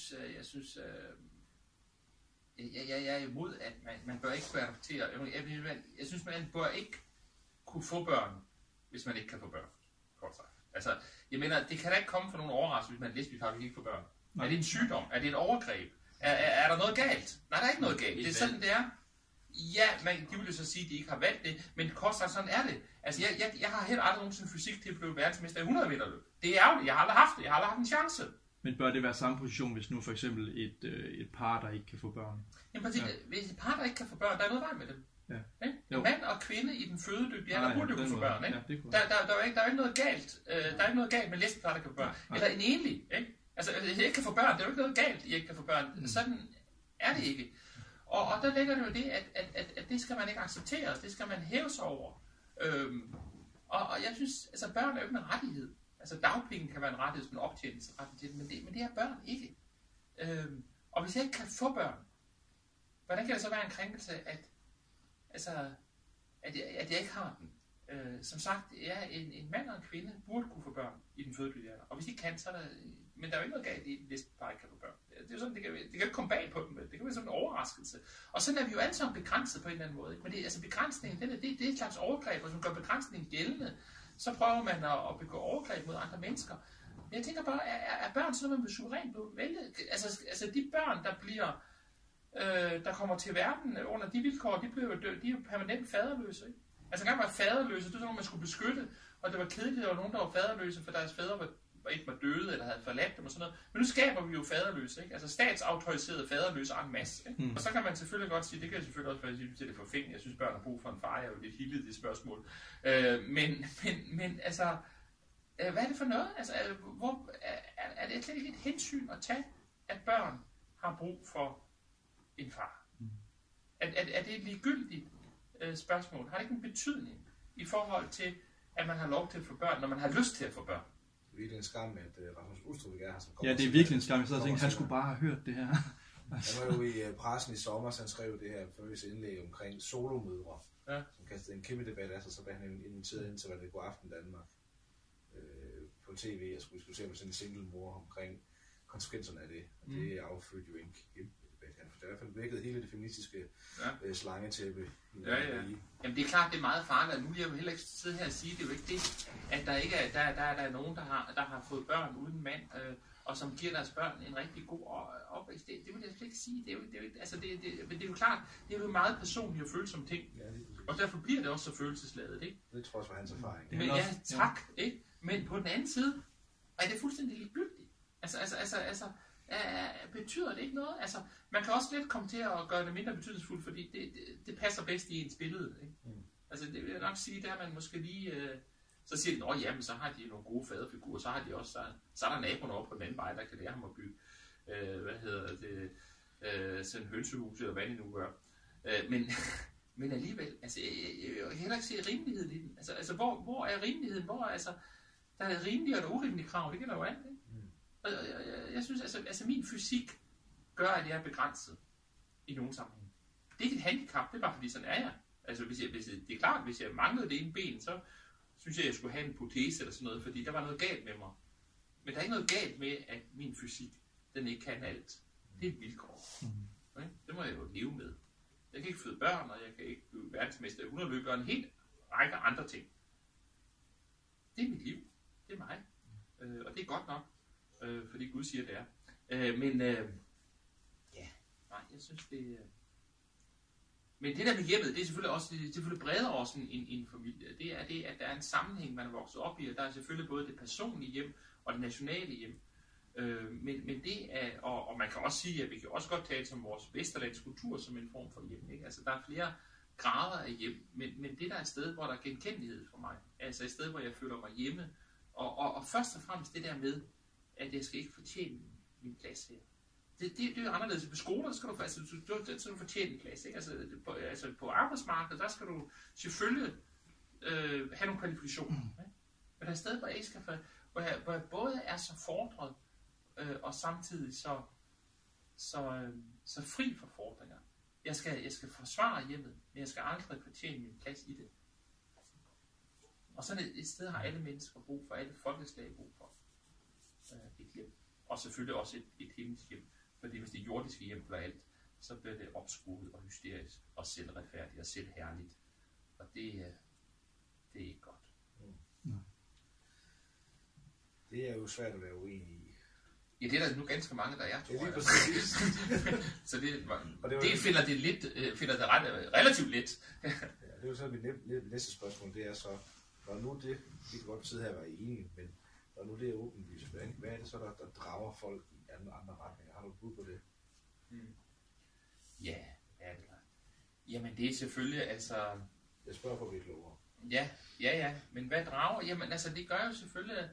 jeg er imod, at man bør ikke adoptere. Jeg synes, man bør ikke kunne få børn, hvis man ikke kan få børn. Kort sagt. Altså, jeg mener, det kan da ikke komme for nogen overraskelse, hvis man er lesbisk, og ikke få børn. Nej. Er det en sygdom? Er det et overgreb? Er der noget galt? Nej, der er ikke noget galt. Det er sådan, det er. Ja, de vil jo så sige, at de ikke har valgt det, men kort sagt, sådan er det. Altså, jeg har helt aldrig nogensinde fysik til at blive verdensmester i 100 meter løb. Det er ærgerligt. Jeg har aldrig haft det. Jeg har aldrig haft en chance. Men bør det være samme position, hvis nu for eksempel et par, der ikke kan få børn? Jamen, hvis et par, der ikke kan få børn, der er noget vej med dem. Ja. Mand og kvinde i den fødedygtige alder burde jo kunne få børn. Ikke? Ja, der er ikke noget galt. Der er ikke noget galt med lesbiske par, der kan få børn. Eller en enlig. Ikke? Altså, hvis jeg ikke kan få børn, der er jo ikke noget galt, at I ikke kan få børn. Sådan er det ikke. Og der ligger det jo det, at det skal man ikke acceptere, det skal man hæve sig over. Og jeg synes, altså børn er jo ikke en rettighed. Altså dagpenge kan være en rettighed, som en optjeningsrettighed til det, men det er børn ikke. Og hvis jeg ikke kan få børn, hvordan kan det så være en krænkelse, at jeg ikke har den? Som sagt, en mand og en kvinde burde kunne få børn i den fødedygtige alder. Og hvis de kan, så er der... Men der er jo ikke noget galt i, hvis bare ikke kan få børn. Det er jo sådan, det kan ikke komme bag på dem. Det kan være sådan en overraskelse. Og sådan er vi jo alle sammen begrænset på en eller anden måde. Ikke? Men altså begrænsningen, det er et slags overgreb, og som gør begrænsningen gældende, så prøver man at begå overgreb mod andre mennesker. Men jeg tænker bare, er børn sådan noget, man vil suverænt vælge? Altså de børn, der kommer til verden under de vilkår, de er jo permanent faderløse. Ikke? Altså engang var faderløse, det var sådan noget, man skulle beskytte, og det var kedeligt, at der var nogen, der var faderløse, for deres fædre var døde, eller havde forladt dem og sådan noget. Men nu skaber vi jo faderløse, ikke? Altså statsautoriserede faderløse en masse. Ikke? Og så kan man selvfølgelig godt sige, det kan jeg selvfølgelig også være sige, det for fing. Jeg synes, børn har brug for en far, jeg er jo lidt hildet det spørgsmål. Men altså, hvad er det for noget? Altså, er det slet ikke et hensyn at tage, at børn har brug for en far? Er det et ligegyldigt spørgsmål? Har det ikke en betydning i forhold til, at man har lov til at få børn, når man har lyst til at få børn? Det er virkelig en skam, at Rasmus Ustrup ikke er her. Ja, det er virkelig en skam. Jeg sad og tænkte, han skulle bare have hørt det her. Han var jo i pressen i sommer, så han skrev det her første indlæg omkring solomødre, som kastede en kæmpe debat af sig, så blev han inviteret ind til, hvad det går aften Danmark på tv, og skulle diskutere med sådan en single mor omkring konsekvenserne af det. Og det affødte jo en kæmpe debat. Han for i hvert fald vækkede hele det feministiske slangetæppe. Ja. Jamen det er klart, det er meget farligt, og nu vil jeg jo heller ikke sidde her og sige, det er jo ikke det, at der ikke er, der er nogen, der har fået børn uden mand, og som giver deres børn en rigtig god opvækst. Det vil jeg slet ikke sige. Det er jo ikke, altså men det er jo klart, det er jo meget personlige og følsomme ting. Ja, og derfor bliver det også så følelsesladet, ikke? Det tror jeg var hans erfaring. Men ja, tak, ikke? Men på den anden side er det fuldstændig ligegyldigt. Altså, betyder det ikke noget? Altså, man kan også lidt komme til at gøre det mindre betydningsfuldt, fordi det passer bedst i ens billede, ikke? Altså, det vil jeg nok sige, der er man måske lige... Så siger de, jamen, så har de nogle gode faderfigurer, så har de også, så er der naboen over på den anden vej, der kan lære ham at bygge, sådan hønsehus, eller hvad de nu gør. Men alligevel, altså, jeg kan heller ikke se rimeligheden i den. Altså hvor er rimeligheden? Hvor er, altså, der er rimelige og der urimelige krav, det gælder jo alt, ikke? Og jeg synes, altså min fysik gør, at jeg er begrænset i nogle sammenhæng. Det er ikke et handicap, det er bare fordi, sådan er jeg. Altså, det er klart, hvis jeg manglede det ene ben, så synes jeg skulle have en protese eller sådan noget, fordi der var noget galt med mig. Men der er ikke noget galt med, at min fysik, den ikke kan alt. Det er et vilkår. Okay? Det må jeg jo leve med. Jeg kan ikke føde børn, og jeg kan ikke blive verdensmester i 100 løb, og en hel række andre ting. Det er mit liv. Det er mig. Og det er godt nok, fordi Gud siger, det er. Jeg synes, det er... Men det der med hjemmet, det er selvfølgelig også det er selvfølgelig bredere også end en familie. Det er det, at der er en sammenhæng, man er vokset op i, og der er selvfølgelig både det personlige hjem og det nationale hjem. Men det er, og man kan også sige, at vi kan også godt tale som vores vesterlands kultur som en form for hjem. Ikke? Altså der er flere grader af hjem, men det der er et sted, hvor der er genkendelighed for mig. Altså et sted, hvor jeg føler mig hjemme. Og først og fremmest det der med, at jeg skal ikke fortjene min plads her. Det er jo anderledes. På skoler skal du fortjene en plads. Ikke? Altså på arbejdsmarkedet, der skal du selvfølgelig have nogle kvalifikationer. Ikke? Men der er et sted, hvor jeg ikke skal hvor jeg både er så fordret, og samtidig så fri for fordringer. Jeg skal forsvare hjemmet, men jeg skal aldrig fortjene min plads i det. Og sådan et sted har alle mennesker brug for, alle folkeslag brug for et hjem. Og selvfølgelig også et himmelsk hjem. Fordi hvis det jordiske hjem gør alt, så bliver det opskruet og hysterisk og selvretfærdigt og selvherligt. Og det er ikke godt. Det er jo svært at være uenig i. Ja, det er der nu ganske mange, der er, tror jeg. Så det finder det relativt let. Ja, det er jo så mit næste spørgsmål, det er så, når nu det, vi kan godt sidde her og være enige, men når nu det er åbenlyst, hvad er det så, der drager folk i andre retninger? Har du et bud på det? Ja, jamen det er selvfølgelig, altså... Jeg spørger for at blive klogere. Ja, men hvad drager? Jamen altså, det gør jo selvfølgelig...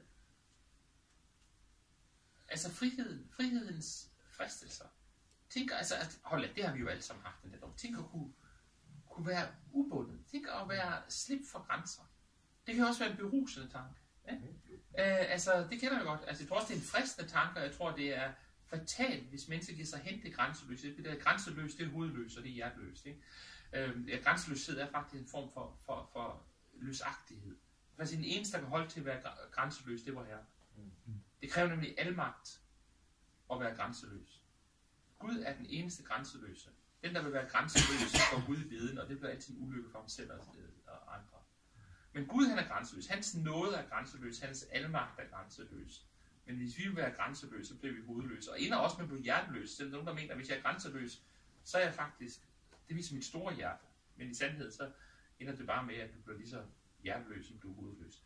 Altså frihedens fristelser. Tænk, altså, det har vi jo alle sammen haft den der dom. Tænk at kunne være ubundet. Tænk at være slip for grænser. Det kan også være en berusende tanke. Ja? Altså, det kender jeg godt. Altså, jeg tror også, det er en fristende tanke, og jeg tror, det er fatalt, hvis mennesker giver sig hen til grænseløshed. Det der grænseløs, det er hovedløs, og det er hjerteløst. Ikke? Grænseløshed er faktisk en form for løsagtighed. Faktisk den eneste, der kan holde til at være grænseløs, det var Herren. Det kræver nemlig almagt at være grænseløs. Gud er den eneste grænseløse. Den, der vil være grænseløs, får Gud i viden, og det bliver altid en ulykke for ham selv og andre. Men Gud, han er grænseløs. Hans nåde er grænseløs. Hans almagt er grænseløs. Men hvis vi vil være grænseløse, så bliver vi hovedløse. Og ender også med at blive hjerteløse. Selv nogen, der mener, at hvis jeg er grænseløs, så er jeg faktisk, det viser mit store hjerte. Men i sandhed, så ender det bare med, at du bliver lige så hjerteløs, som du er hovedløs.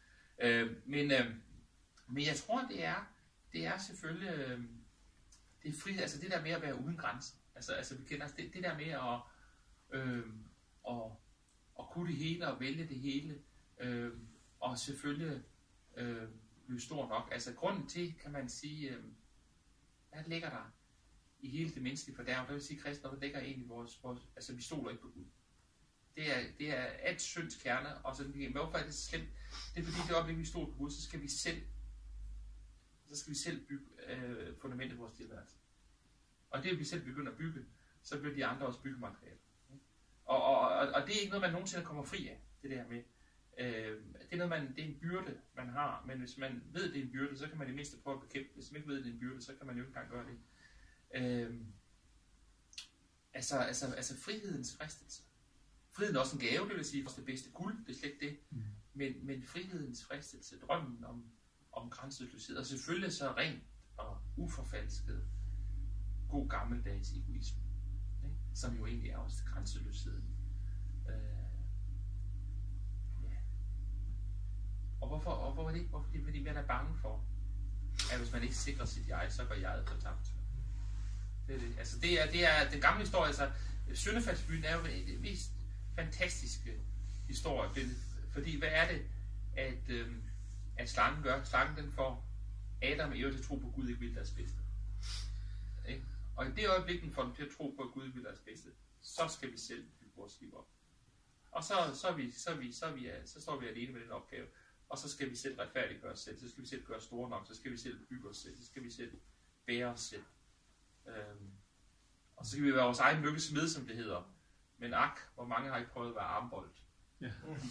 Men jeg tror, det er selvfølgelig, det er frihed, altså det der med at være uden grænser. Altså vi kender det der med at kunne det hele og vælge det hele, og selvfølgelig blive stor nok. Altså grunden til, kan man sige, hvad ligger der i hele det menneskelige fordærv? Der vil sige, kristne, der ligger egentlig vores, altså vi stoler ikke på Gud. Det er alt synds kerne, og så hvorfor er det slemt? Det er fordi det øjeblik, vi stoler på Gud, så skal vi selv bygge fundamentet af vores tilværelse. Og det, vi selv begynder at bygge, så bliver de andre også byggematerialer. Og det er ikke noget, man nogensinde kommer fri af, det der med, Det er noget, det er en byrde, man har, men hvis man ved, det er en byrde, så kan man i det mindste prøve at bekæmpe det. Hvis man ikke ved, det er en byrde, så kan man jo ikke engang gøre det. Altså frihedens fristelse. Friheden er også en gave, det vil sige, for det bedste guld, det er slet ikke det. Men frihedens fristelse, drømmen om grænseløshed, og selvfølgelig så rent og uforfalsket, god gammeldags egoisme, ikke? Som jo egentlig er også grænseløsheden. Og hvorfor er det? Fordi man er bange for, at hvis man ikke sikrer sit jeg, så går jeget fortabt. Det er det. Altså det er den gamle historie. Altså syndefaldsbyen er jo det mest fantastiske historie, fordi hvad er det, at slangen gør? Slangen den får Adam og Eva til at tro på, at Gud ikke vil deres bedste. Ikke? Og i det øjeblik, den får dem til at tro på, at Gud ikke vil deres bedste, så skal vi selv bygge vores liv op. Og så står vi alene med den opgave. Og så skal vi selv retfærdiggøre os selv, så skal vi selv gøre store nok, så skal vi selv bygge os selv, så skal vi selv bære os selv. Og så skal vi være vores egen lykkes smed, som det hedder. Men hvor mange har ikke prøvet at være armbold? Ja.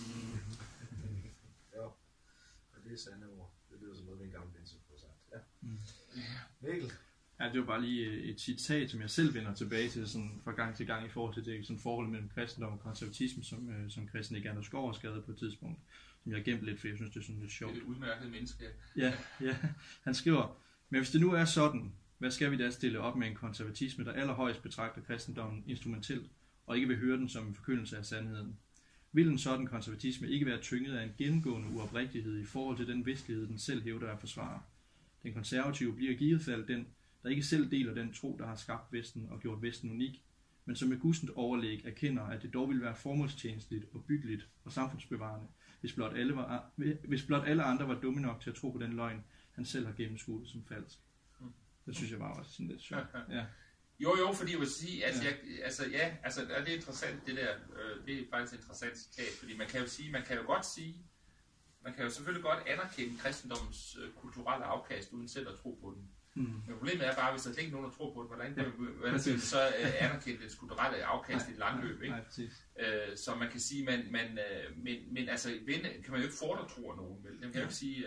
Ja, og det er sande ord. Det lyder som noget, min gamle ven får sagt. Ja. Mikkel? Ja, det var bare lige et citat, som jeg selv vender tilbage til sådan fra gang til gang i forhold til det sådan forhold mellem kristendom og konservatisme, som Christian Egerner Skov har skrevet på et tidspunkt, som jeg har gemt lidt, for jeg synes, det er sådan lidt sjovt. Det er et udmærket menneske. Ja. Han skriver, men hvis det nu er sådan, hvad skal vi da stille op med en konservatisme, der allerhøjst betragter kristendommen instrumentelt, og ikke vil høre den som en forkyndelse af sandheden? Vil en sådan konservatisme ikke være tynget af en gennemgående uoprigtighed i forhold til den vestlighed, den selv hævder at forsvare? Den konservative bliver i givet fald den, der ikke selv deler den tro, der har skabt Vesten og gjort Vesten unik, men som med gudsent overlæg erkender, at det dog ville være formålstjenestligt og byggeligt og samfundsbevarende, hvis blot alle andre var dumme nok til at tro på den løgn, han selv har gennemskuet som falsk. Det synes jeg var også sådan lidt sjovt. Ja. Jo, fordi jeg vil sige, at det er interessant det der, det er faktisk et interessant citat, fordi man kan jo selvfølgelig godt anerkende kristendommens kulturelle afkast, uden selv at tro på den. Men problemet er bare, hvis der ikke er nogen, der tror på det, hvordan kan vi så anerkende dets kulturelle afkast i et langt løb, ikke? Så man kan sige, men altså, kan man jo ikke fordre tro af nogen, vel? Det kan jo ikke sige,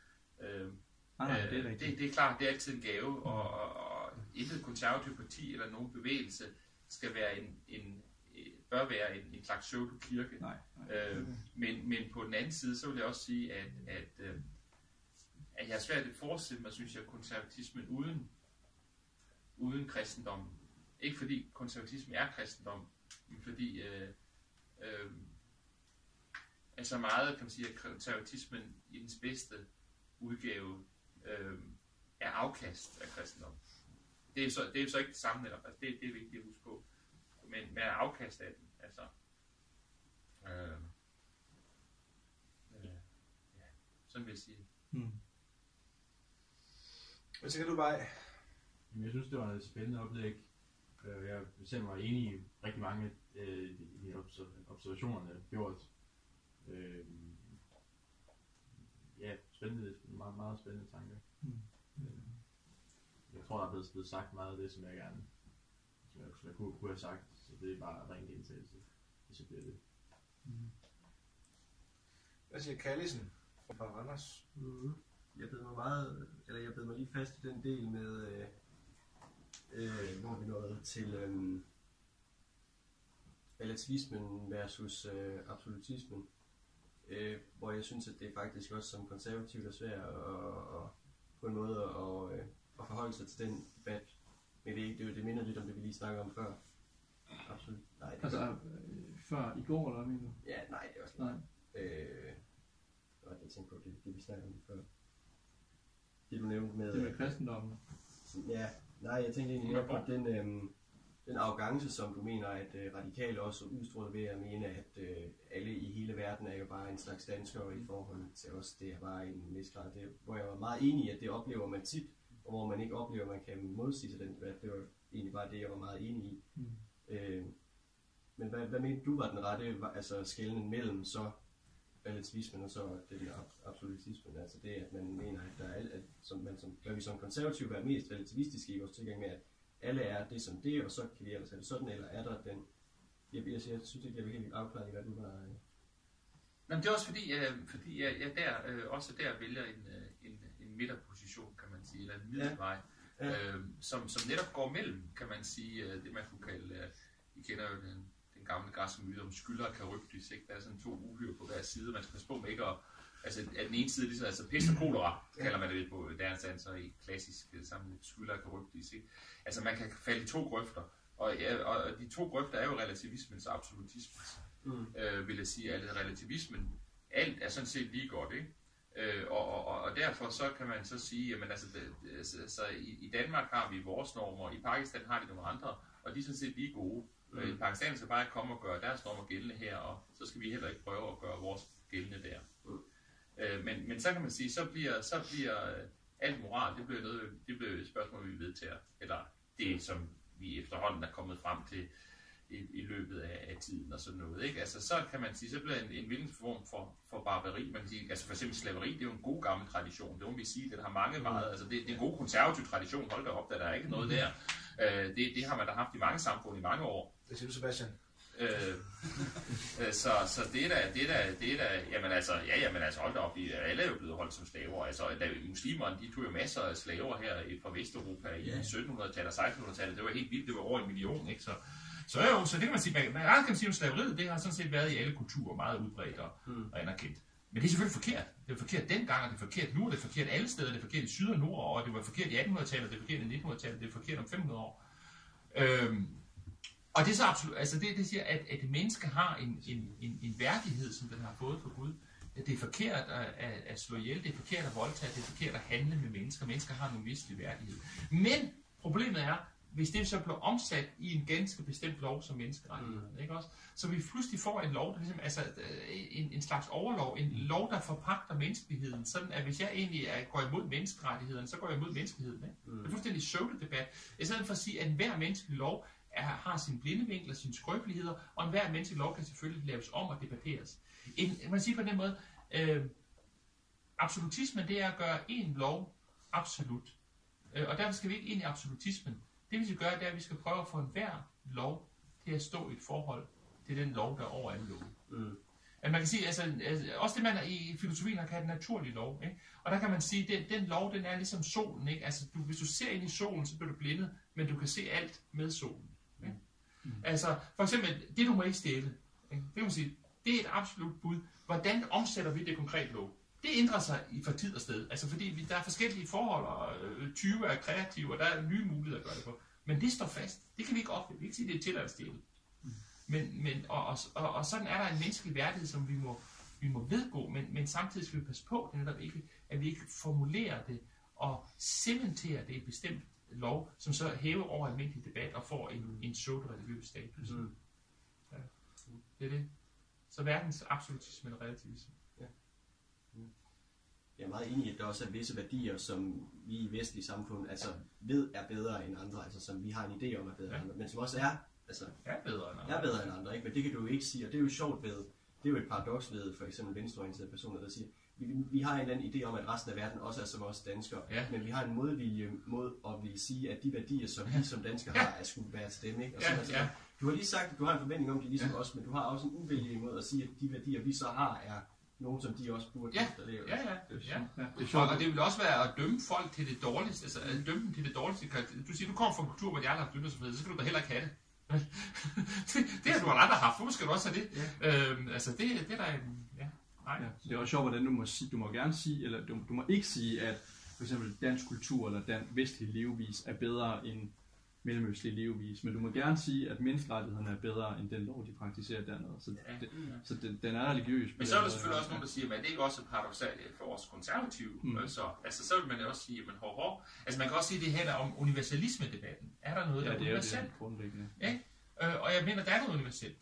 det er klart, det er altid en gave, og intet konservativt parti eller nogen bevægelse skal være bør være en slags pseudo-kirke. Men på den anden side, så vil jeg også sige, at jeg har svært at forestille mig, synes jeg, konservatismen uden kristendom. Ikke fordi konservatismen er kristendom, men fordi altså meget, kan man sige, at konservatismen i dens bedste udgave er afkast af kristendom. Det er jo så ikke det samme, eller det er vigtigt at huske på. Men er afkast af den, altså. Sådan vil jeg sige. Hvad tænker du, Bay? Jeg synes, det var et spændende oplæg. Jeg selv var enig i rigtig mange af de observationerne, jeg har gjort. Spændende, meget, meget spændende tanker. Jeg tror, der er blevet sagt meget af det, som jeg kunne have sagt, så det er bare ren gentagelse, hvis det bliver det. Hvad siger Callisen fra Randers? Jeg bed mig lige fast i den del med, hvor vi nåede til relativismen versus absolutismen, hvor jeg synes, at det faktisk også som konservativt er svært at på en måde at forholde sig til den debat. Men det minder lidt om det, vi lige snakkede om før. Absolut. Nej, det altså, før i går, eller hvad mener du? Ja, nej, det er også nej. Jeg tænker på det vi snakkede om før. Det du nævnte med... Det med kristendommen? Ja, nej, jeg tænkte egentlig mere på den arrogance, som du mener, at radikale også udstråler ved at mene, at alle i hele verden er jo bare en slags danskere i forhold til os. Det er bare en vis grad. Hvor jeg var meget enig i, at det oplever man tit, og hvor man ikke oplever, at man kan modsige sig den debat. Det var egentlig bare det, jeg var meget enig i. Men hvad mente du var den rette, altså skelnen mellem så relativismen og så den absolutismen? Altså det, at man mener, at der er alt, bør vi som konservative være mest relativistiske i vores tilgang med, at alle er det som det, og så kan vi ellers have det sådan, eller er der den... Jeg synes ikke, jeg vil helt afklare, hvad du var... Nå, det er også fordi jeg også der vælger en midterposition, kan man sige, eller en middelvej, som netop går mellem, kan man sige, det man kunne kalde, I kender jo den gamle græske myte om skylder og karybdys, ikke? Der er sådan to uhyre på hver side, man skal passe på med ikke at, altså at den ene side, ligesom, altså pest og kolera, kalder man det på deres danser i klassisk sammen skylder og karybdys, ikke? Altså man kan falde i to grøfter, og de to grøfter er jo relativismens og absolutismens, vil jeg sige, at relativismen, alt er sådan set lige godt, ikke? Og derfor så kan man så sige, jamen altså, så i Danmark har vi vores normer, i Pakistan har de nogle andre, og de er sådan set lige gode. I Pakistan skal bare komme og gøre deres normer gældende her, og så skal vi heller ikke prøve at gøre vores gældende der. Men så kan man sige, så bliver alt moral, det bliver et spørgsmål, vi vedtager, eller det, som vi efterhånden er kommet frem til i løbet af tiden og sådan noget, ikke? Altså, så kan man sige, så bliver en hvilken form for barbari, man kan sige, altså for eksempel slaveri, det er jo en god gammel tradition, det må vi sige, det har mange meget, altså det er en god konservativ tradition, hold da op, der er ikke noget der, det har man da haft i mange samfund i mange år. Det siger du, Sebastian. Så det er da, jamen altså, hold da op, alle er jo blevet holdt som slaver, altså muslimerne, de tog jo masser af slaver her fra Vesteuropa i 1700-tallet og 1600-tallet, det var helt vildt, det var over 1 million, ikke? Så det kan man sige, om slaveriet, det har sådan set været i alle kulturer meget udbredt og anerkendt. Men det er selvfølgelig forkert. Det er forkert dengang, og det er forkert nu, det er forkert alle steder, det er forkert i syd og nord, og det var forkert i 1800-tallet, det er forkert i 1900-tallet, det er forkert om 500 år. Og det er så absolut, altså det siger, at et menneske har en værdighed, som den har fået fra Gud. Det er forkert at slå ihjel, det er forkert at voldtage, det er forkert at handle med mennesker. Mennesker har en umistelig værdighed. Men problemet er, hvis det så bliver omsat i en ganske bestemt lov som menneskerettighederne, ikke også? Så vi pludselig får en lov, der ligesom, altså en slags overlov, en lov, der forpagter menneskeligheden, sådan at hvis jeg egentlig går imod menneskerettighederne, så går jeg imod menneskeligheden, ikke? Det er fuldstændig pseudo-debat. I stedet for at sige, at enhver menneskelig lov har sine blindevinkler, sine skrøbeligheder, og enhver menneskelig lov kan selvfølgelig laves om og debatteres. Man siger på den måde, absolutismen, det er at gøre en lov absolut. Og derfor skal vi ikke ind i absolutismen. Det vi skal gøre, det er, at vi skal prøve at få enhver lov til at stå i et forhold til den lov, der er over alle love. At man kan sige, altså også det man i filosofien har kaldt naturlig lov, ikke? Og der kan man sige, at den lov, den er ligesom solen, ikke? Altså hvis du ser ind i solen, så bliver du blindet, men du kan se alt med solen. Ikke? Altså for eksempel, det du må ikke stjæle, ikke? Det kan man sige, det er et absolut bud. Hvordan omsætter vi det konkret lov? Det ændrer sig fra tid og sted, altså fordi der er forskellige forhold, og tyve er kreative, og der er nye muligheder at gøre det på. Men det står fast. Det kan vi ikke opfylde. Vi kan ikke sige, det er til at stjæle. Og sådan er der en menneskelig værdighed, som vi må vedgå, men samtidig skal vi passe på, at vi ikke formulerer det og cementerer det i et bestemt lov, som så hæver over almindelig debat og får en pseudo-religiøs status. Ja. Det er det. Så verdens absolutisme og relativisme. Jeg er meget enig i, at der også er visse værdier, som vi i vestlige samfund ved er bedre end andre, altså som vi har en idé om er bedre end andre, men som også er bedre end andre, ikke? Men det kan du jo ikke sige, og det er jo sjovt ved, det er jo et paradoks ved for eksempel venstreorienterede personer, der siger, vi har en eller anden idé om, at resten af verden også er som os danskere, men vi har en modvilje mod at ville sige, at de værdier, som vi som danskere har, skulle være til dem, ikke? Og sådan, du har lige sagt, at du har en forventning om, at de ligesom os, men du har også en uvilje imod at sige, at de værdier, vi så har, er nogen, som de også burde efterleve. Og det vil også være at dømme folk til det dårligste, altså at dømme dem til det dårligste. Du siger, du kommer fra en kultur, hvor de aldrig har haft ytringsfrihed, så skal du da heller ikke have det. Det har du aldrig haft, hvorfor skal du også have det? Altså det er der en... Det er også sjovt, hvordan du må gerne sige, eller du må ikke sige, at for eksempel dansk kultur eller dansk vestlig levevis er bedre end mellemøstlig levevis, men du må gerne sige, at menneskerettighederne er bedre end den lov, de praktiserer dernede. Så den er religiøs. Men så er der selvfølgelig også nogen, der siger, at det er ikke også paradoksalt for os konservative. Så vil man også sige, at altså man kan også sige, at det handler om universalisme-debatten. Er der noget, der er universelt? Det grundlæggende. Og jeg mener, der er noget universelt.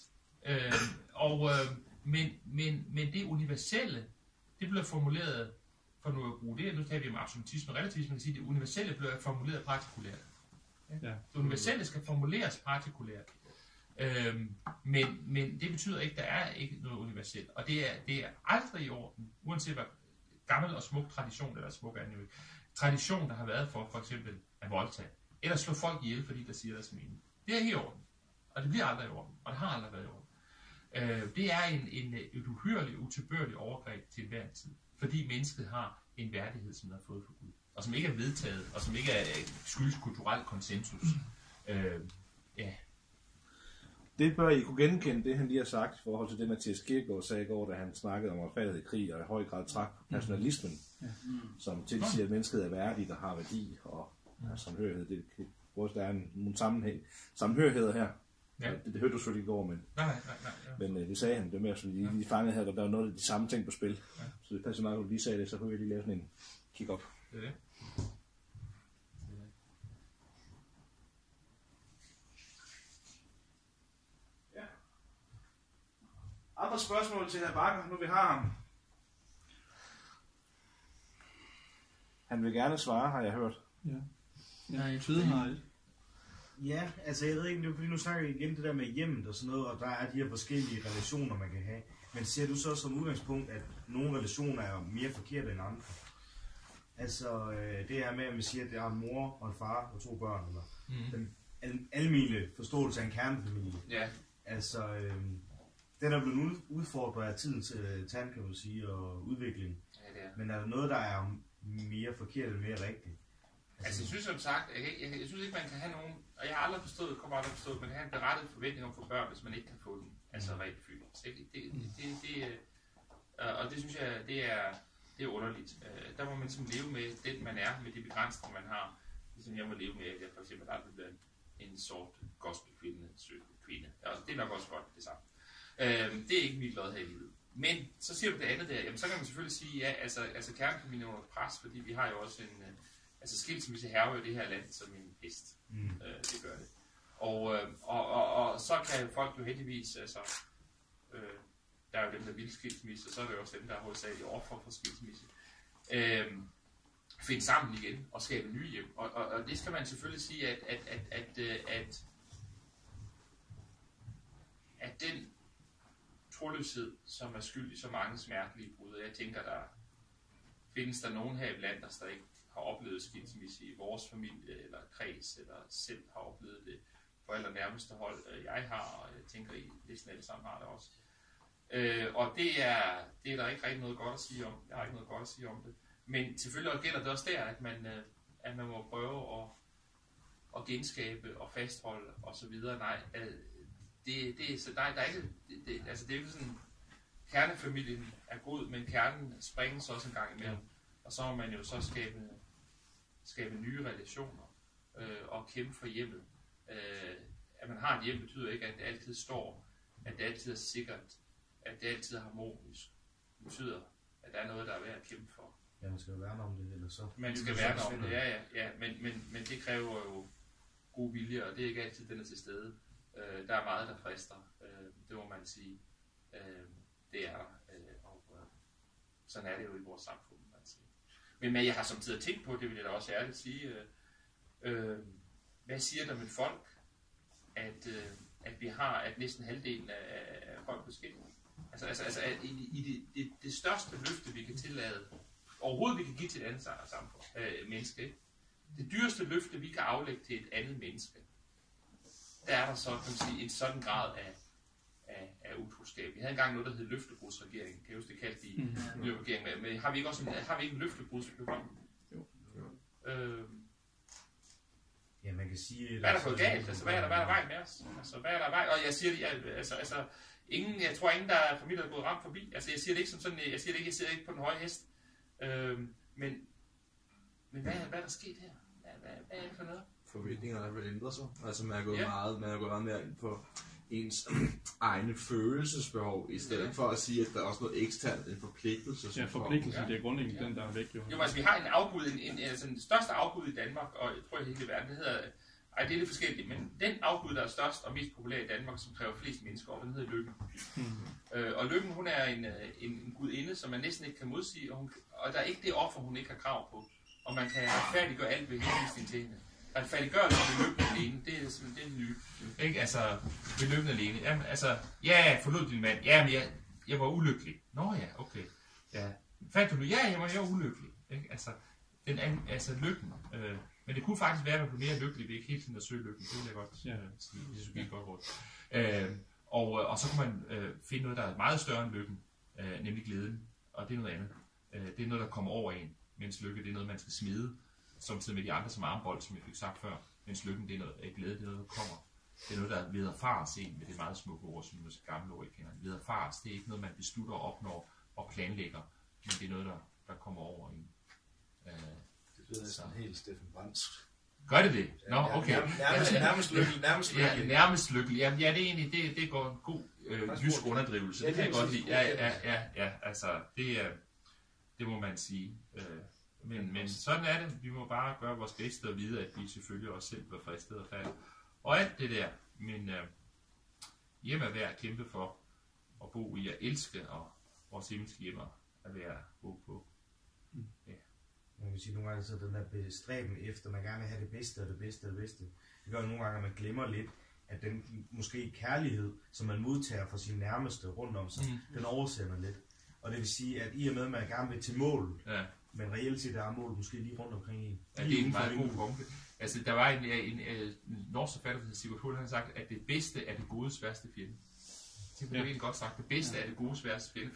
Men det universelle, det bliver formuleret, for nu at bruge det, nu taler vi om absolutisme og relativisme, man kan sige, at det universelle bliver formuleret partikulært. Det universelle skal formuleres partikulært. Men det betyder ikke, at der er ikke noget universelt. Og det er aldrig i orden, uanset hvad gammel og smuk tradition, eller smuk anø, tradition, der har været for eksempel at voldtage, eller slå folk ihjel, fordi der siger deres mening. Det er ikke i orden. Og det bliver aldrig i orden. Og det har aldrig været i orden. Det er et uhyrligt, utilbørligt overgreb til enhver tid. Fordi mennesket har en værdighed, som der har fået fra Gud. Og som ikke er vedtaget, og som ikke er skyldes kulturel konsensus. Ja. Det bør I kunne genkende, det han lige har sagt, i forhold til det, Mathias Kirkegaard sagde i går, da han snakkede om retfærdighed i krig, og i høj grad trak på personalismen, som tilsiger, at mennesket er værdigt og har værdi, og samhørighed. Det der er en samhørighed her. Ja. Det hørte du selvfølgelig i går, men, nej. Men det sagde han, det med, at vi fangede her, der var noget af de samme ting på spil. Ja. Så det passer meget, at du lige sagde det, så kunne jeg lige lave sådan en kick-up. Det er det. Ja. Andre spørgsmål til hr. Bakker, nu vi har ham. Han vil gerne svare, har jeg hørt. Ja, Tvede har et. Ja, altså jeg ved ikke, det er fordi nu snakker vi igen det der med hjemmet og sådan noget, og der er de her forskellige relationer, man kan have. Men ser du så som udgangspunkt, at nogle relationer er mere forkerte end andre? Altså det her med, at man siger, at det er en mor og en far og 2 børn, eller den almene forståelse af en kernefamilie. Ja. Altså den er blevet udfordret af tidens tand, kan man sige, og udvikling. Ja, det er. Men er der noget, der er mere forkert eller mere rigtigt? Altså jeg synes som sagt, jeg synes ikke man kan have nogen, og jeg har aldrig forstået, at man kan have en berettiget forventning om for børn, hvis man ikke kan få den, altså rent fysisk. Og det synes jeg, det er underligt. Der må man simpelthen leve med den man er, med de begrænsninger man har. Ligesom jeg må leve med, at jeg for eksempel aldrig bliver en sort gospelkvinde, kvinde. Og det er nok også godt det samme. Det er ikke mit lod her i livet. Men så siger du det andet der, jamen så kan man selvfølgelig sige, ja, altså kernefamilien er under pres, fordi vi har jo også en skilsmisse hærger i det her land som en pest. Det gør det. Og så kan folk jo heldigvis, altså, der er jo dem, der vil skilsmisse, og så er det jo også dem, der er hovedsageligt offer for skilsmisse, finde sammen igen og skabe nye hjem. Og det skal man selvfølgelig sige, at den troløshed, som er skyld i så mange smertelige brud, jeg tænker, findes der nogen her i blandt os, der ikke har oplevet skilsmisse i vores familie eller kreds, eller selv har oplevet det på aller nærmeste hold. Jeg har, og jeg tænker, I næsten alle sammen har det også. Og det er der ikke rigtig noget godt at sige om. Jeg har ikke noget godt at sige om det. Men selvfølgelig gælder det også der, at man må prøve at genskabe og fastholde osv. Nej, der er ikke, altså det er jo sådan, kernefamilien er god, men kernen sprænges også en gang imellem. Og så må man jo så skabe nye relationer og kæmpe for hjemmet. At man har et hjem betyder ikke, at det altid står, at det altid er sikkert, at det altid er harmonisk. Det betyder, at der er noget, der er værd at kæmpe for. Ja, man skal jo værne om det, eller så. Man skal værne om det, ja. Men det kræver jo god vilje, og det er ikke altid, den er til stede. Der er meget, der frister. Det må man sige. Det er der. Sådan er det jo i vores samfund. Men jeg har samtidig tænkt på, det vil jeg da også ærligt sige, hvad siger der med folk, at vi har, at næsten halvdelen af folk forskellige? Altså i det største løfte, vi kan tillade, overhovedet vi kan give til et andet samfund, menneske, ikke? Det dyreste løfte, vi kan aflægge til et andet menneske, der er der så, kan man sige, en sådan grad af utroskab. Vi havde engang noget, der hed løftebrudsregeringen. Kan jeg huske, det kaldte de regeringen. Men har vi ikke en løftebrudsbefolkning? Jo. Ja, man kan sige... Hvad er der gået galt? Altså, hvad er der vejen med os? Altså, hvad er der vejen? Og jeg siger det, jeg tror ingen, der er familier, der er gået ramt forbi. Altså, jeg siger det ikke som sådan, jeg sidder ikke på den høje hest. Men hvad er der sket her? Hvad er det for noget? Forventningerne er vel ændret sig. Altså, man er gået meget mere ind på ens egne følelsesbehov, i stedet for at sige, at der er også noget eksternt, en forpligtelse. Ja, forpligtelse, det er grundlæggende den, der er væk. Jo, altså vi har en afbud, den største afbud i Danmark, og jeg tror i hele verden, det hedder, det er lidt forskelligt, men den afbud, der er størst og mest populær i Danmark, som kræver flest mennesker op, den hedder Lykken. Og Lykken, hun er en gudinde, som man næsten ikke kan modsige, og der er ikke det offer, hun ikke har krav på, og man kan retfærdiggøre alt ved henvisning til hende. Retfærdiggørelse ved Lykken alene, det er simpelthen det nye. Ikke? Altså, ved Lykken alene. Jamen, altså, jeg forlod din mand. Ja, men jeg var ulykkelig. Nå ja, okay. Ja. Fandt du nu? Ja, jeg var ulykkelig. Ikke? Altså, Lykken. Men det kunne faktisk være, at man blev mere lykkelig ved ikke hele tiden at søge lykken. Det vil jeg godt sige. Det synes jeg godt råd. Og så kan man finde noget, der er meget større end lykken, nemlig glæden, og det er noget andet. Det er noget, der kommer over en, mens lykke det er noget, man skal smide, samtidig med de andre som armbold, som jeg fik sagt før, mens lykken det er noget glæde, det er noget, der kommer. Det er noget, der vederfares en med det meget smukke ord, som måske gamle ord, jeg kender. Vederfares, det er ikke noget, man beslutter, opnår og planlægger, men det er noget, der kommer over en. Det lyder sådan helt Steffen Brandt. Gør det? Nå, okay. Nærmest lykkelig. Ja, nærmest lykkelig. Ja, det er egentlig, det går en god jysk underdrivelse. Det kan jeg godt lide. Ja, altså, det må man sige. Men sådan er det. Vi må bare gøre vores bedste og vide, at vi selvfølgelig også selv var fristet og faldet. Og alt det der. Men hjem er værd at kæmpe for at bo i, at elske, og vores himmelske hjem er værd at bo på. Ja. Man kan sige nogle gange, så den der bestræben efter, man gerne vil have det bedste og det bedste og det bedste. Det gør nogle gange, at man glemmer lidt, at den måske kærlighed, som man modtager fra sine nærmeste rundt om sig, den oversender lidt. Og det vil sige, at i og med, at man gerne vil til mål, men reelt set er målet måske lige rundt omkring en. Ja, det er en meget god punkt. Altså, der var en norsk forfatter, der hedder Sigurd Hoel, han har sagt, at det bedste er det godes værste fjende. Det er egentlig godt sagt. Det bedste er det godes værste fjende,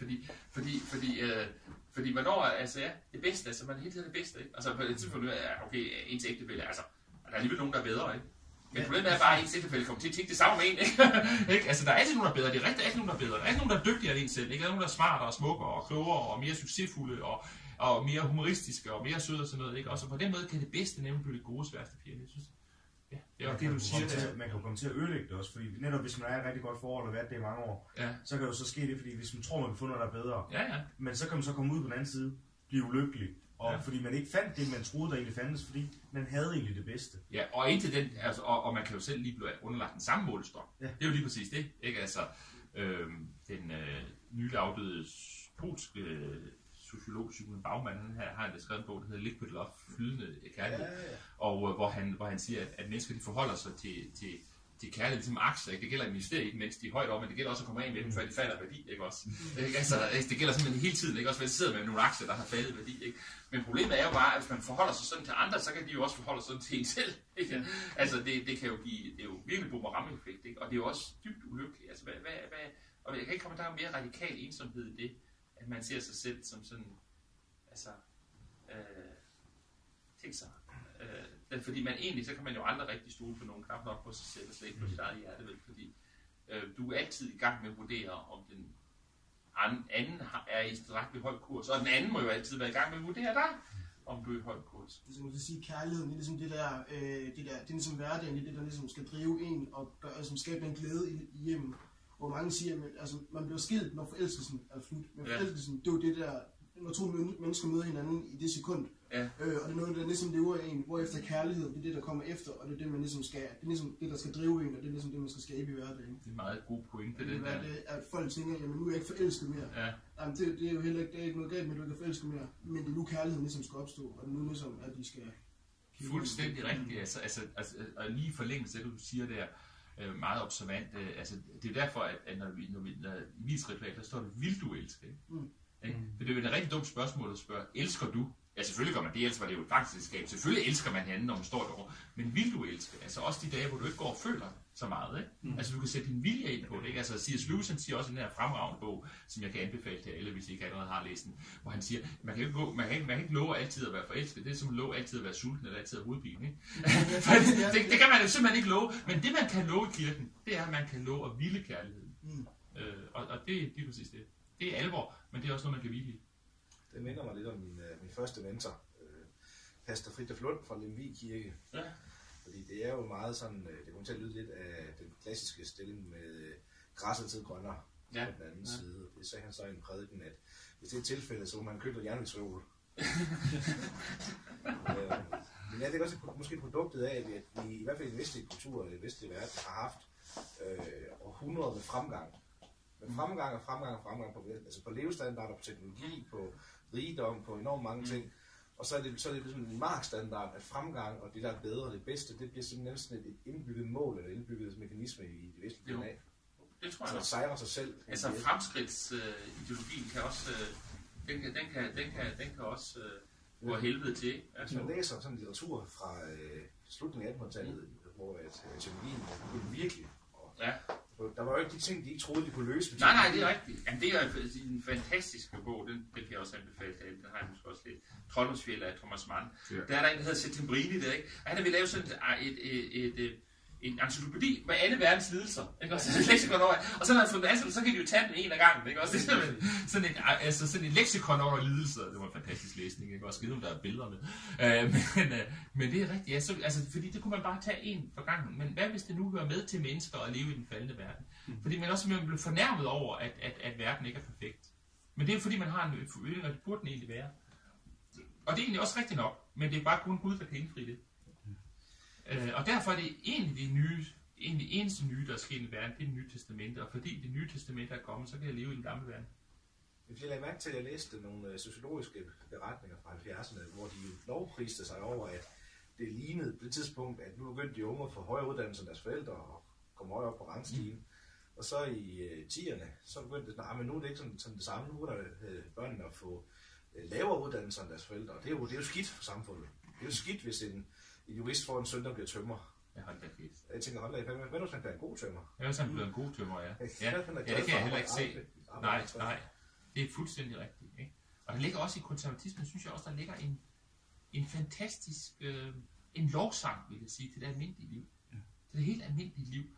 fordi hvornår, altså ja, det bedste, altså man er hele tiden det bedste, ikke? Altså på et tidspunkt, okay, ens ægtefælle, altså, der er alligevel nogen, der er bedre, ikke? Men problemet er bare, at ens ægtefælle kommer til at tænke det samme med en, ikke? Altså der er altid nogen, der er bedre, det er rigtig altid nogen, der er bedre. Der er altid nogen, der er dygtigere end en selv, ikke? Der er nogen, der er smartere og smukkere og klogere og mere succesfulde og mere humoristiske og mere søde og sådan noget, ikke? Og så på den måde kan det bedste nemlig blive det godes værste fjende, jeg synes. Ja, det er jo det, du siger. Man kan jo komme til at ødelægge det også, fordi netop hvis man er i et rigtig godt forhold og været det i mange år, så kan jo så ske det, fordi hvis man tror, man kan få noget, der er bedre, men så kan man så komme ud på den anden side, blive ulykkelig, og fordi man ikke fandt det, man troede, der egentlig fandtes, fordi man havde egentlig det bedste. Ja, og indtil den, altså, og man kan jo selv lige blive underlagt den samme målestok. Ja. Det er jo lige præcis det, ikke? Altså, den nylig afdøde polske sociolog Zygmunt Bauman, her har han skrevet en bog, der hedder Liquid Love, flydende kærlighed, og hvor han siger, at mennesker de forholder sig til kærlighed ligesom aktier, ikke? Det gælder at investere i dem, mens de er højt op, men det gælder også at komme af med dem, før de falder værdi, ikke også? Altså, det gælder simpelthen hele tiden, ikke også? Man sidder med nogle aktier, der har faldet værdi, ikke? Men problemet er jo bare, at hvis man forholder sig sådan til andre, så kan de jo også forholde sig sådan til en selv, ikke? Ja. Altså, det kan jo give, det er jo virkelig boomerang-effekt, ikke? Og det er jo også dybt ulykkeligt. Altså, og jeg kan ikke komme der mere radikal ensomhed i det, at man ser sig selv som sådan, altså, tænk sig, fordi man egentlig, så kan man jo aldrig rigtig stole på nogen, knap nok på sig selv og slet ikke på sit eget hjerte, vel, fordi du er altid i gang med at vurdere, om den anden er i tilstrækkelig høj kurs, og den anden må jo altid være i gang med at vurdere dig, om du er i høj kurs. Altså, man kan sige, kærligheden, det er ligesom det er ligesom hverdagen, det er det, der ligesom skal drive en og altså, skabe en glæde i hjemmet. Hvor mange siger, at altså, man bliver skilt, når forelskelsen er slut. Men forelskelsen, det er jo det der, når to mennesker møder hinanden i det sekund. Ja. Og det er noget, der ligesom lever af en, hvorefter kærlighed, det er det, der kommer efter, og det er det, man ligesom skal, det er ligesom det, der skal drive en, og det er ligesom det, man skal skabe i hverdagen. Det er en meget god pointe, det der. Det at folk tænker, jamen nu er jeg ikke forelsket mere. Ja. Jamen, det er jo heller ikke, det er ikke noget galt med, at du ikke er forelsket mere, men det er nu kærligheden ligesom skal opstå, og det er nu ligesom, at de skal... Fuldstændig rigtigt, altså lige forlængelse af det, du siger der, meget observant, altså det er derfor, at når vi visritual, der står det, vil du elske? Ikke? For det er jo et rigtig dumt spørgsmål at spørge, elsker du? Ja, selvfølgelig gør man det, ellers var det jo et faktisk. Selvfølgelig elsker man hinanden, når man står derovre. Men vil du elske? Altså også de dage, hvor du ikke går og føler så meget, ikke? Altså du kan sætte din vilje ind på det, ikke? Altså C.S. Lewis siger også i den her fremragende bog, som jeg kan anbefale til alle, hvis I ikke allerede har læst den, hvor han siger, man kan ikke love altid at være forelsket. Det er som at love altid at være sulten eller altid at hovedpine, ikke? det kan man jo simpelthen ikke love. Men det man kan love i kirken, det er, at man kan love at ville kærligheden. Og det er præcis det. Det er alvor, men det er også noget, man kan hvile i. Det minder mig lidt om min første mentor, Pastor Fridtjof Lund fra Lemvig Kirke. Ja. Fordi det er jo meget sådan, det kommer til at lyde lidt af den klassiske stilling med græsset til grønnere på den anden side. Det sagde han så i en prædiken, at hvis det er et tilfælde, så må man købe jernvægsreol. Men ja, det er også måske produktet af, at vi i hvert fald i den vestlige kultur, i den vestlige verden, har haft århundreder med fremgang. Med fremgang på levestandarder, på teknologi, på rigdom, på enormt mange ting. Og så er det ligesom en markstandard, at fremgang og det, der er bedre og det bedste, det bliver simpelthen sådan et indbygget mål, eller indbygget mekanisme i det vestlige DNA. Det tror jeg også. Sejrer sig selv. Altså fremskridtsideologien kan også, den kan også gå helvede til. Altså. Hvis man læser sådan litteratur fra slutningen af 1800-tallet, hvor teknologien er virkelig, og Der var jo ikke de ting, de ikke troede, de kunne løse. Nej, det er rigtigt. Jamen, det er jo en fantastisk bog. Den kan jeg også anbefale til alle. Den har jeg måske også lidt. Trolddomsfjeld af Thomas Mann. Ja. Der er der en, der hedder Settembrini der, ikke? Og han vil lave sådan en encyklopædi med alle verdens lidelser, ikke? Og så et leksikon over, og så når han fundet ansvar, så kan de jo tage den en af gangen, ikke? Også det er sådan et leksikon over lidelser. Det var en fantastisk læsning, ikke? Også skide om der er billederne. Men det er rigtigt, ja, så, altså, fordi det kunne man bare tage en for gangen. Men hvad hvis det nu hører med til mennesker at leve i den faldende verden? Fordi man også bliver fornærmet over, at verden ikke er perfekt. Men det er fordi man har en forøgning, og det burde den egentlig være. Og det er egentlig også rigtigt nok, men det er bare kun Gud, der kan indfri det. Og derfor er det egentlig eneste nye, der er sket i verden, det er det nye testamente. Og fordi det nye testamente er kommet, så kan jeg leve i den gamle verden. Jeg lagde mærke til, at jeg læste nogle sociologiske beretninger fra 70'erne, hvor de jo lovpriste sig over, at det lignede på det tidspunkt, at nu begyndte de unge at få højere uddannelse end deres forældre og komme højere op på rangstigen. Og så i 10'erne, så begyndte det, men nu er det ikke sådan det samme. Nu er der børnene at få lavere uddannelser end deres forældre. Og det er jo skidt for samfundet. Det er jo skidt, hvis en jurist får en søn, der bliver tømmer. Jeg tænker, hold da, hvad hvis han bliver en god tømmer? Ja, hvis han bliver en god tømmer, ja. Det kan jeg heller ikke se. Nej. Det er fuldstændig rigtigt. Ikke? Og der ligger også i konservatismen, synes jeg også, der ligger en fantastisk, en lovsang, vil jeg sige, til det almindelige liv. Til det helt almindelige liv,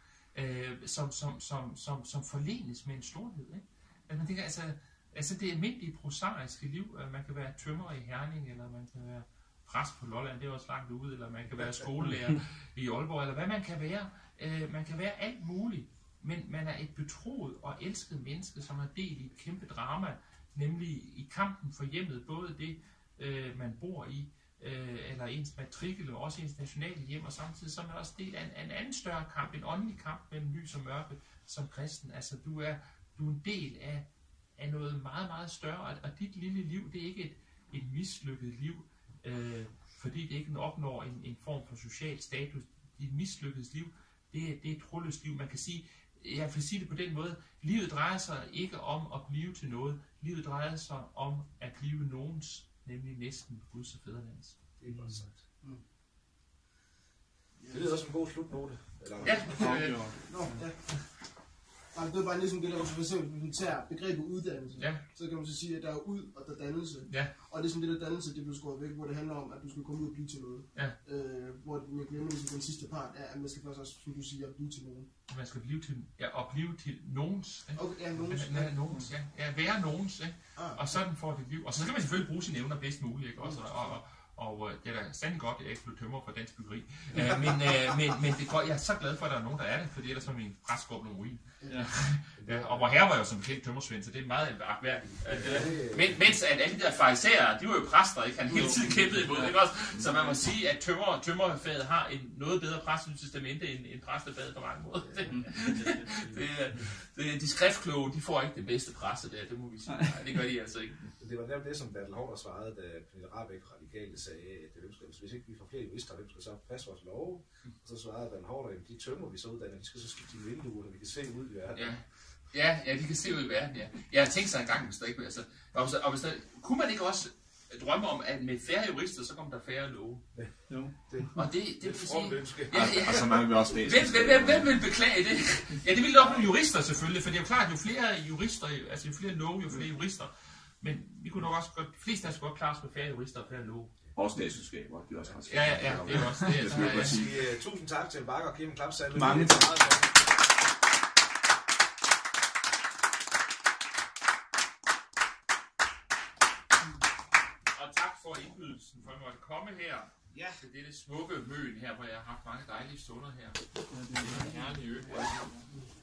som forlenes med en storhed. Ikke? Altså, man tænker, altså det almindelige prosaiske liv, man kan være tømrer i Herning, eller man kan være præst på Lolland, det er også langt ude, eller man kan være skolelærer i Aalborg, eller hvad man kan være. Man kan være alt muligt, men man er et betroet og elsket menneske, som har del i et kæmpe drama, nemlig i kampen for hjemmet, både det, man bor i, eller ens matrikel, og også ens nationale hjem, og samtidig så er man også del af en anden større kamp, en åndelig kamp mellem lys og mørke som kristen. Altså, du er en del af noget meget, meget større, og dit lille liv, det er ikke et mislykket liv, fordi det ikke opnår en form for social status. Dit mislykket liv, det er et troløst liv. Man kan sige, jeg vil sige det på den måde, livet drejer sig ikke om at blive til noget. Livet drejer sig om at blive nogens, nemlig næsten Guds og fædrelandets. Det er godt sagt. Det lyder også en god slutnote. Ja. Det er bare ligesom det der, for eksempel, hvis man tager begrebet uddannelse, ja. Så kan man så sige, at der er ud, og der er dannelse. Ja. Og det er sådan det der dannelse, det bliver skåret væk, hvor det handler om, at du skal komme ud og blive til noget. Ja. Hvor man glemmer ligesom den sidste part, er, at man skal faktisk også, som du siger, blive til nogen. Man skal blive til nogens. Okay, ja, nogens. Nogens, ja. Ja, være nogens, ikke? Og sådan får det liv. Og så skal man selvfølgelig bruge sine evner bedst muligt, ikke? Også, og det er da sandelig godt, at jeg ikke blev tømmer for dansk byggeri. Men det går, jeg er så glad for, at der er nogen, der er det, fordi ellers er min præst går nogle ruin. Ja. Og vor herre var jo som bekendt tømmersvend, så det er meget agtværdigt. Mens at alle de der farisæere, de var jo præster, ikke? Han hele tiden kæmpede imod, ikke også? Så man må sige, at tømmerfaget har en noget bedre præstestamente end præstefaget på mange måder. De skriftkloge, de får ikke det bedste præste der, det må vi sige. Nej, det gør de altså ikke. Det var netop det, som Bertel Haarder svarede, da Pernille Rahbek Radikale sagde, at hvis ikke vi får flere jurister, hvem skal så passe vores love? Og så svarede Bertel Haarder, at de tømmer vi så uddannet, de skal så skifte de vinduer, så vi kan se ud i verden. Ja, de kan se ud i verden, ja. Jeg har tænkt sig engang, hvis der ikke altså, og hvis der, kunne man ikke også drømme om, at med færre jurister, så kommer der færre love? Jo. Og det vil sige... Og så mange vil også læse. Hvem vil beklage det? Ja, det vil nok nogle jurister selvfølgelig, for det er jo klart, jo flere jurister, altså jo flere love, jo flere jurister. Men vi kunne nok også godt, de fleste af os godt klare os med færre jurister og færre love. Også statsselskaber, det er også ret. Ja, det er også det. Jeg vil sige tusind tak til Bakker og Kim Klapsalve. Mange tak. Og tak for indbydelsen, for at måtte komme her. Ja. Til dette smukke møn her, hvor jeg har haft mange dejlige stunder her. Det er en herlig ø.